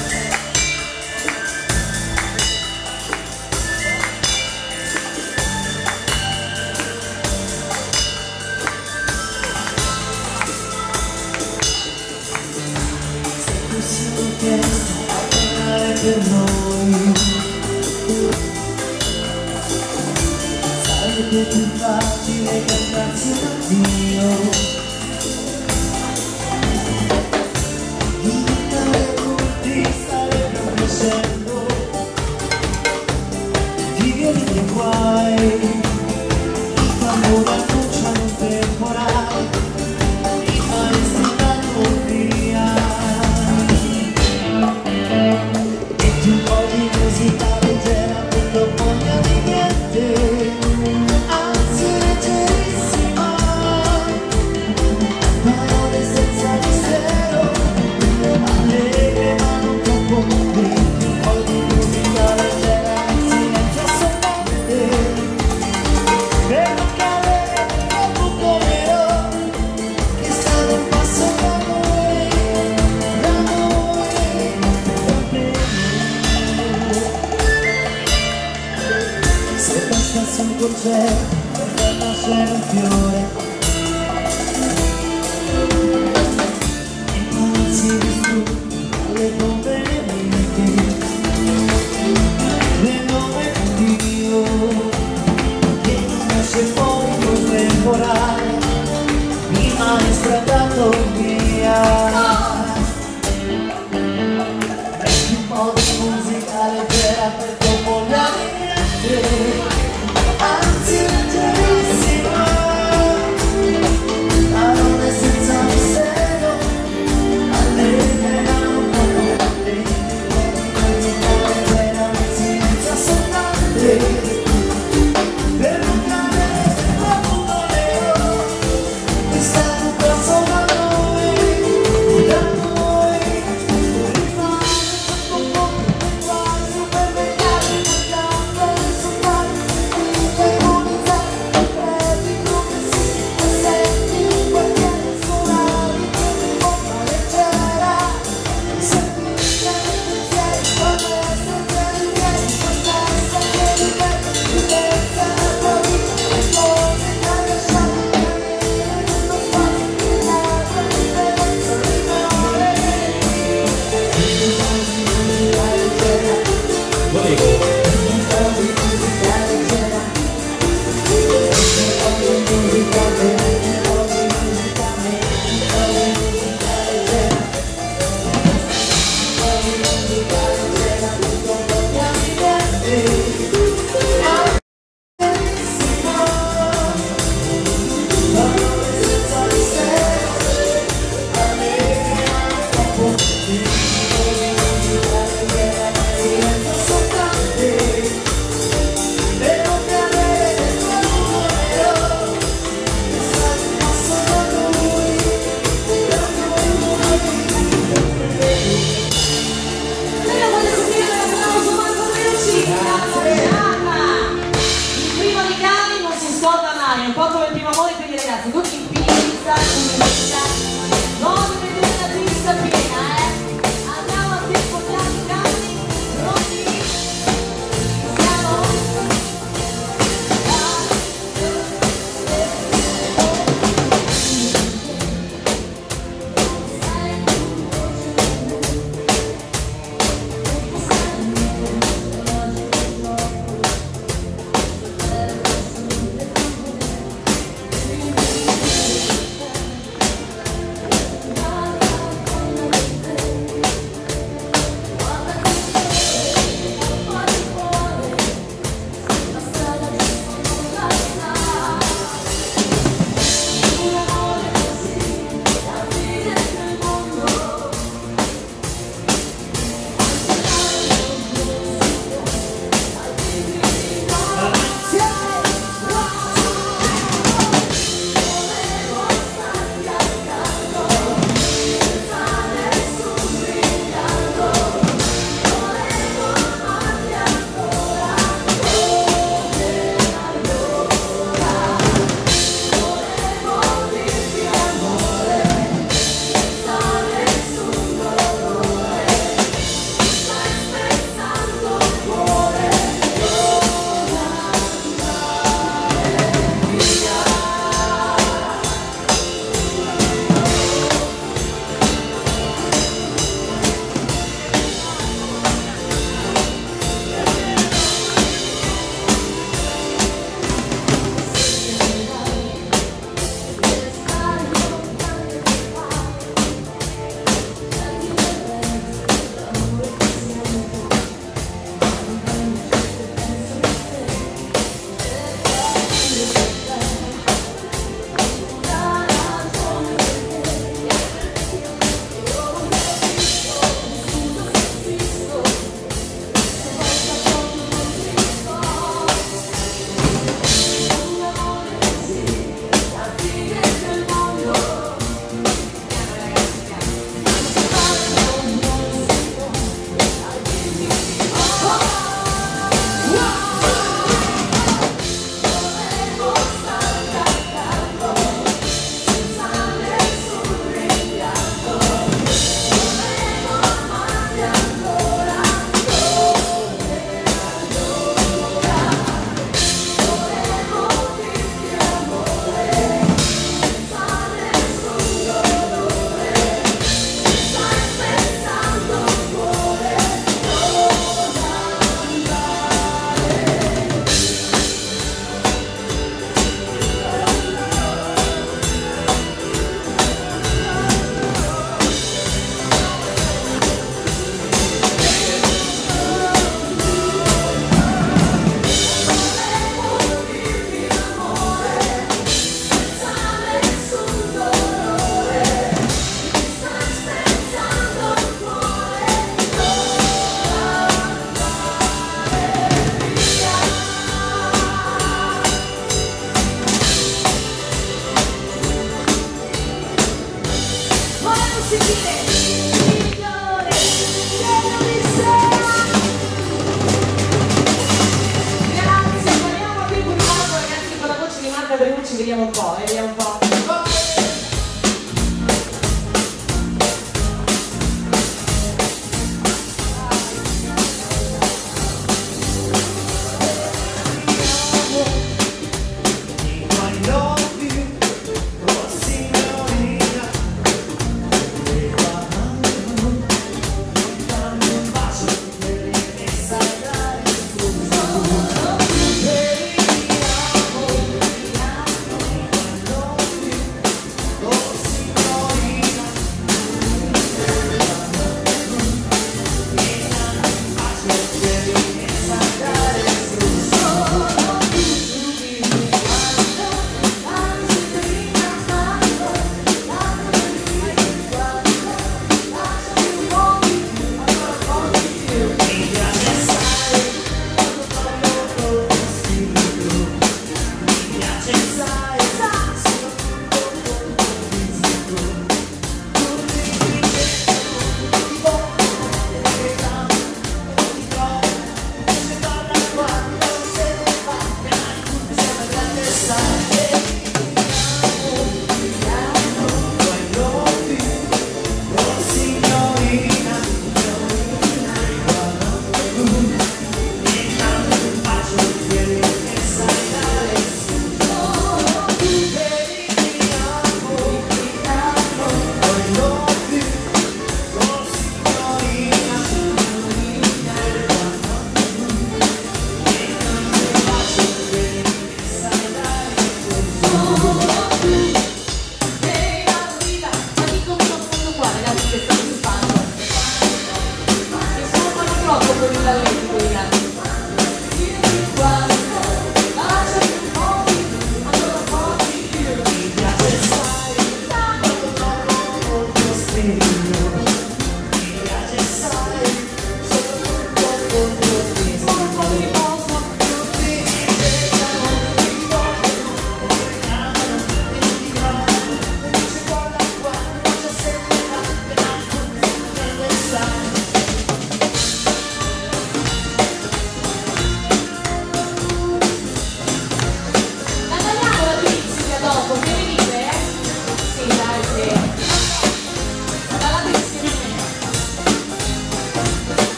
Per noi sarebbe più facile cantarsi un addio, diventare tutti starebbero crescendo, vivi dei guai, il tuo amore annunciano un temporale, il maestro è andato via. Un po' di musica leggera per non voglia di niente, anzi leggerissima, parole senza mistero, allegre ma non troppo convinti. Un po' di musica leggera, silenzio assordante, per non cadere nel buco nero che sta ad un passo da noi, da noi, da me. Se bastasse un concerto per far nascere un fiore, e palazzi distrutti dalle bombe nemiche, nel nome di Dio che non nasce fuori col temporale, il maestro è andato via. Metti un po' di musica leggera per non voglia di niente, anzi leggerissima, parole senza mistero, allegre ma non troppo convinti. Musica leggera, silenzio assordante, per non cadere nel buco nero che sta un passo da noi, da noi, rimane sotto fuoco per quasi per vecchiare.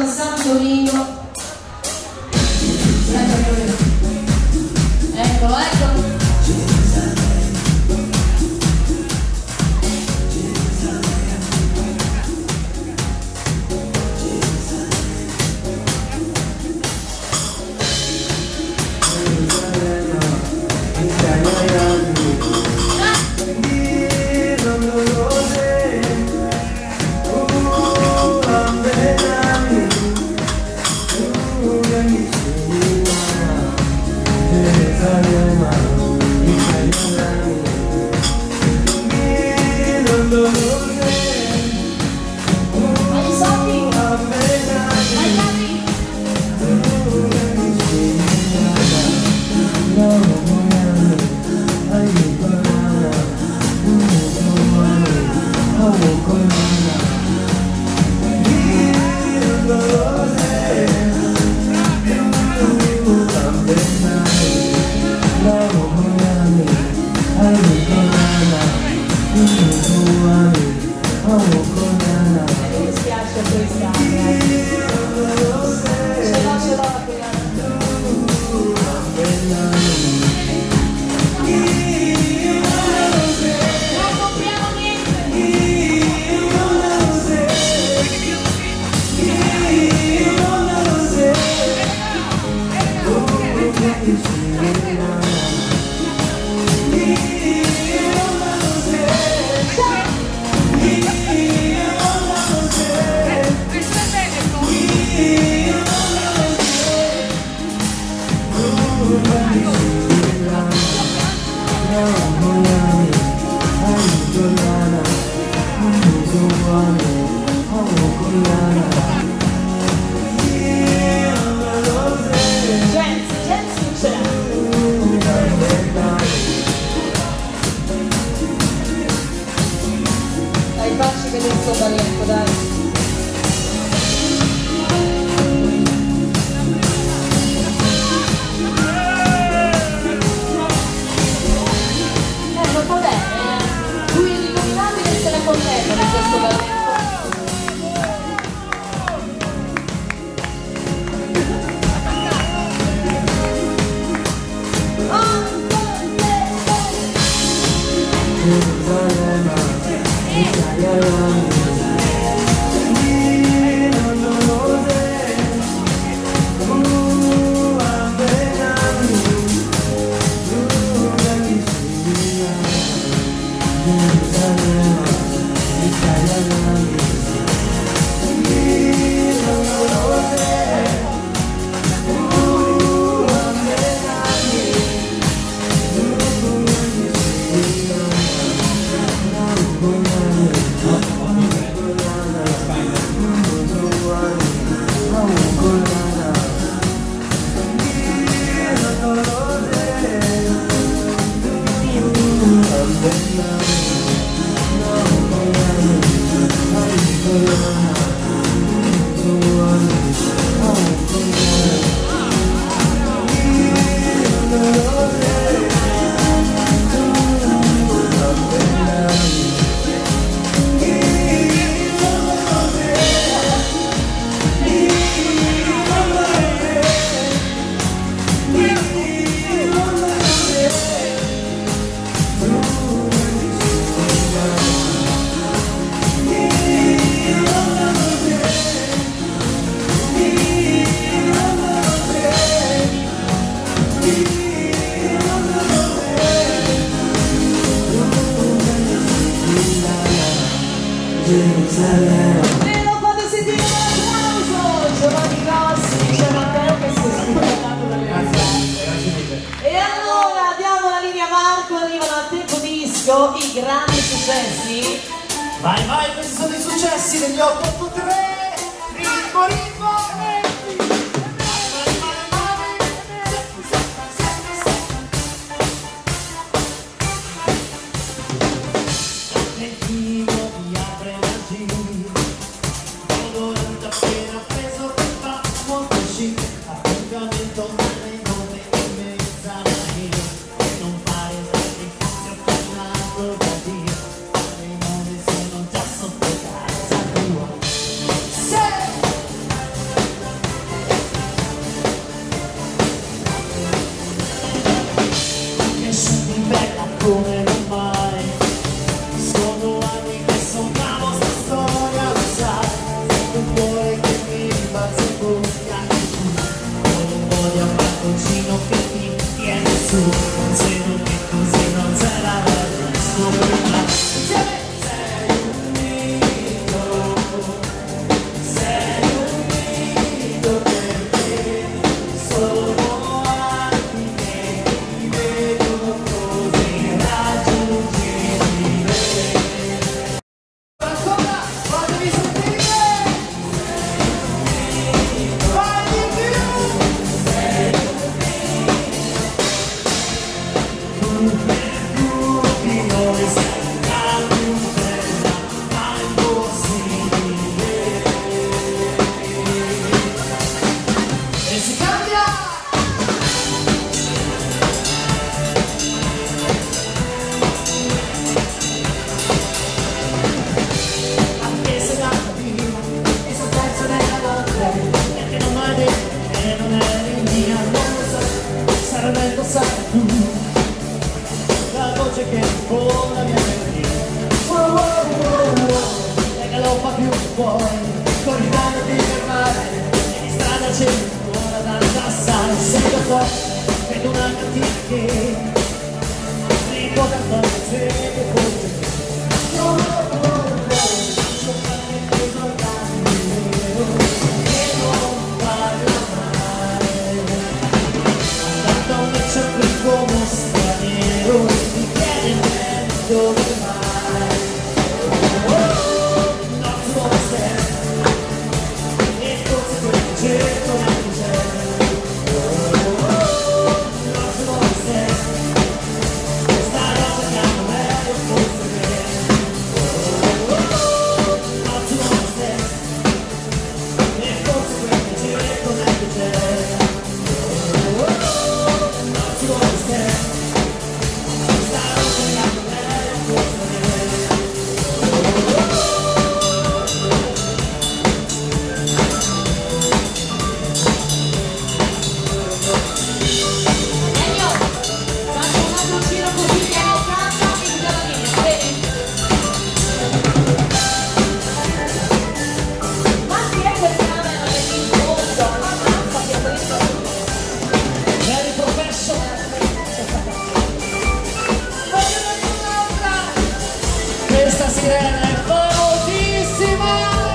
San Domingo. Eccolo, eccolo. E lo fate sentire un applauso, Giovanni Cossi, c'è Matteo che si sta parlando dalle altre. E allora diamo la linea a Marco, arrivano al tempo disco i grandi successi. Vai vai, questi sono i successi degli otto otto tre, ritmo ritmo. con la mia energia. Wow, wow, wow, wow. E galoppa più fuori, con il danno di fermare, e di strada c'è ancora da incassare. Sei da fuori, vedo una cantina che ripo da fare che forse no, no, no, no. Sono qualche esortante che non parla mai. Tanto mi c'è qui come straniero, mi chiede dove vai. Not to understand, e forse quel certo non c'è. Not to understand, questa roba che a me non fosse bene. Not to understand, e forse quel certo non c'è. Not to understand, questa roba che a me non fosse bene. Ennio, faccio un altro giro così piano casa e già la linea, bene? Ma chi è quel camera che mi incontro? Ammazza che questo. Very professional. Voglio un'altra! Questa sirena è fortissima.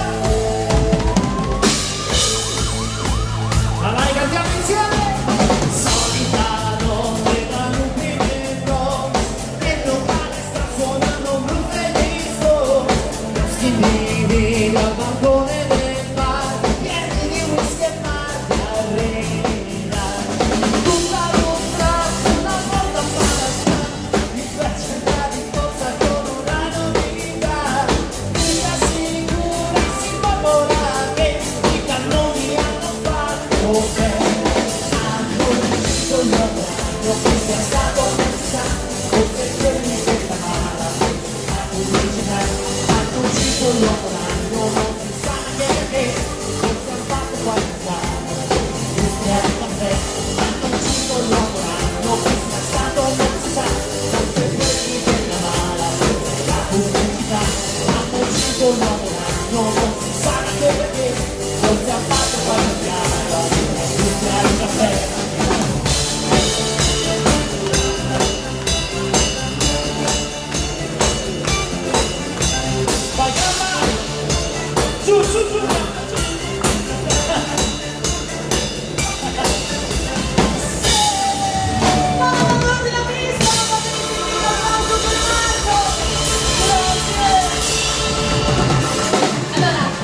Ma vai, cantiamo insieme. Solita notte da lupi dentro, e non sta suonando un blues disco. Schifini dal bancone del bar, pieni di whisky e margarina. Tutta rossa, una volta fatta, mi piace andare in corsa con una novità. Mi assicura, si innamora che i cannoni hanno fatto bene. Hanno ucciso il nostro anno, che sia stato pensato, forse quelli che fa male. La pubblicità hanno ucciso il nostro anno, non si sa neanche perché, forse hanno fatto qualche danno. Industria del caffè hanno ucciso il nostro anno, che sia stato non si sa, forse quelli che fa male. La pubblicità hanno ucciso il nostro anno, non si sa neanche perché, forse hanno fatto qualche danno. Industria del caffè. Vai, gamba! Su, su, su! Mamma, guardi la pista, ma fatemi sentire un applauso per Marco! Grazie! Allora,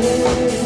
te.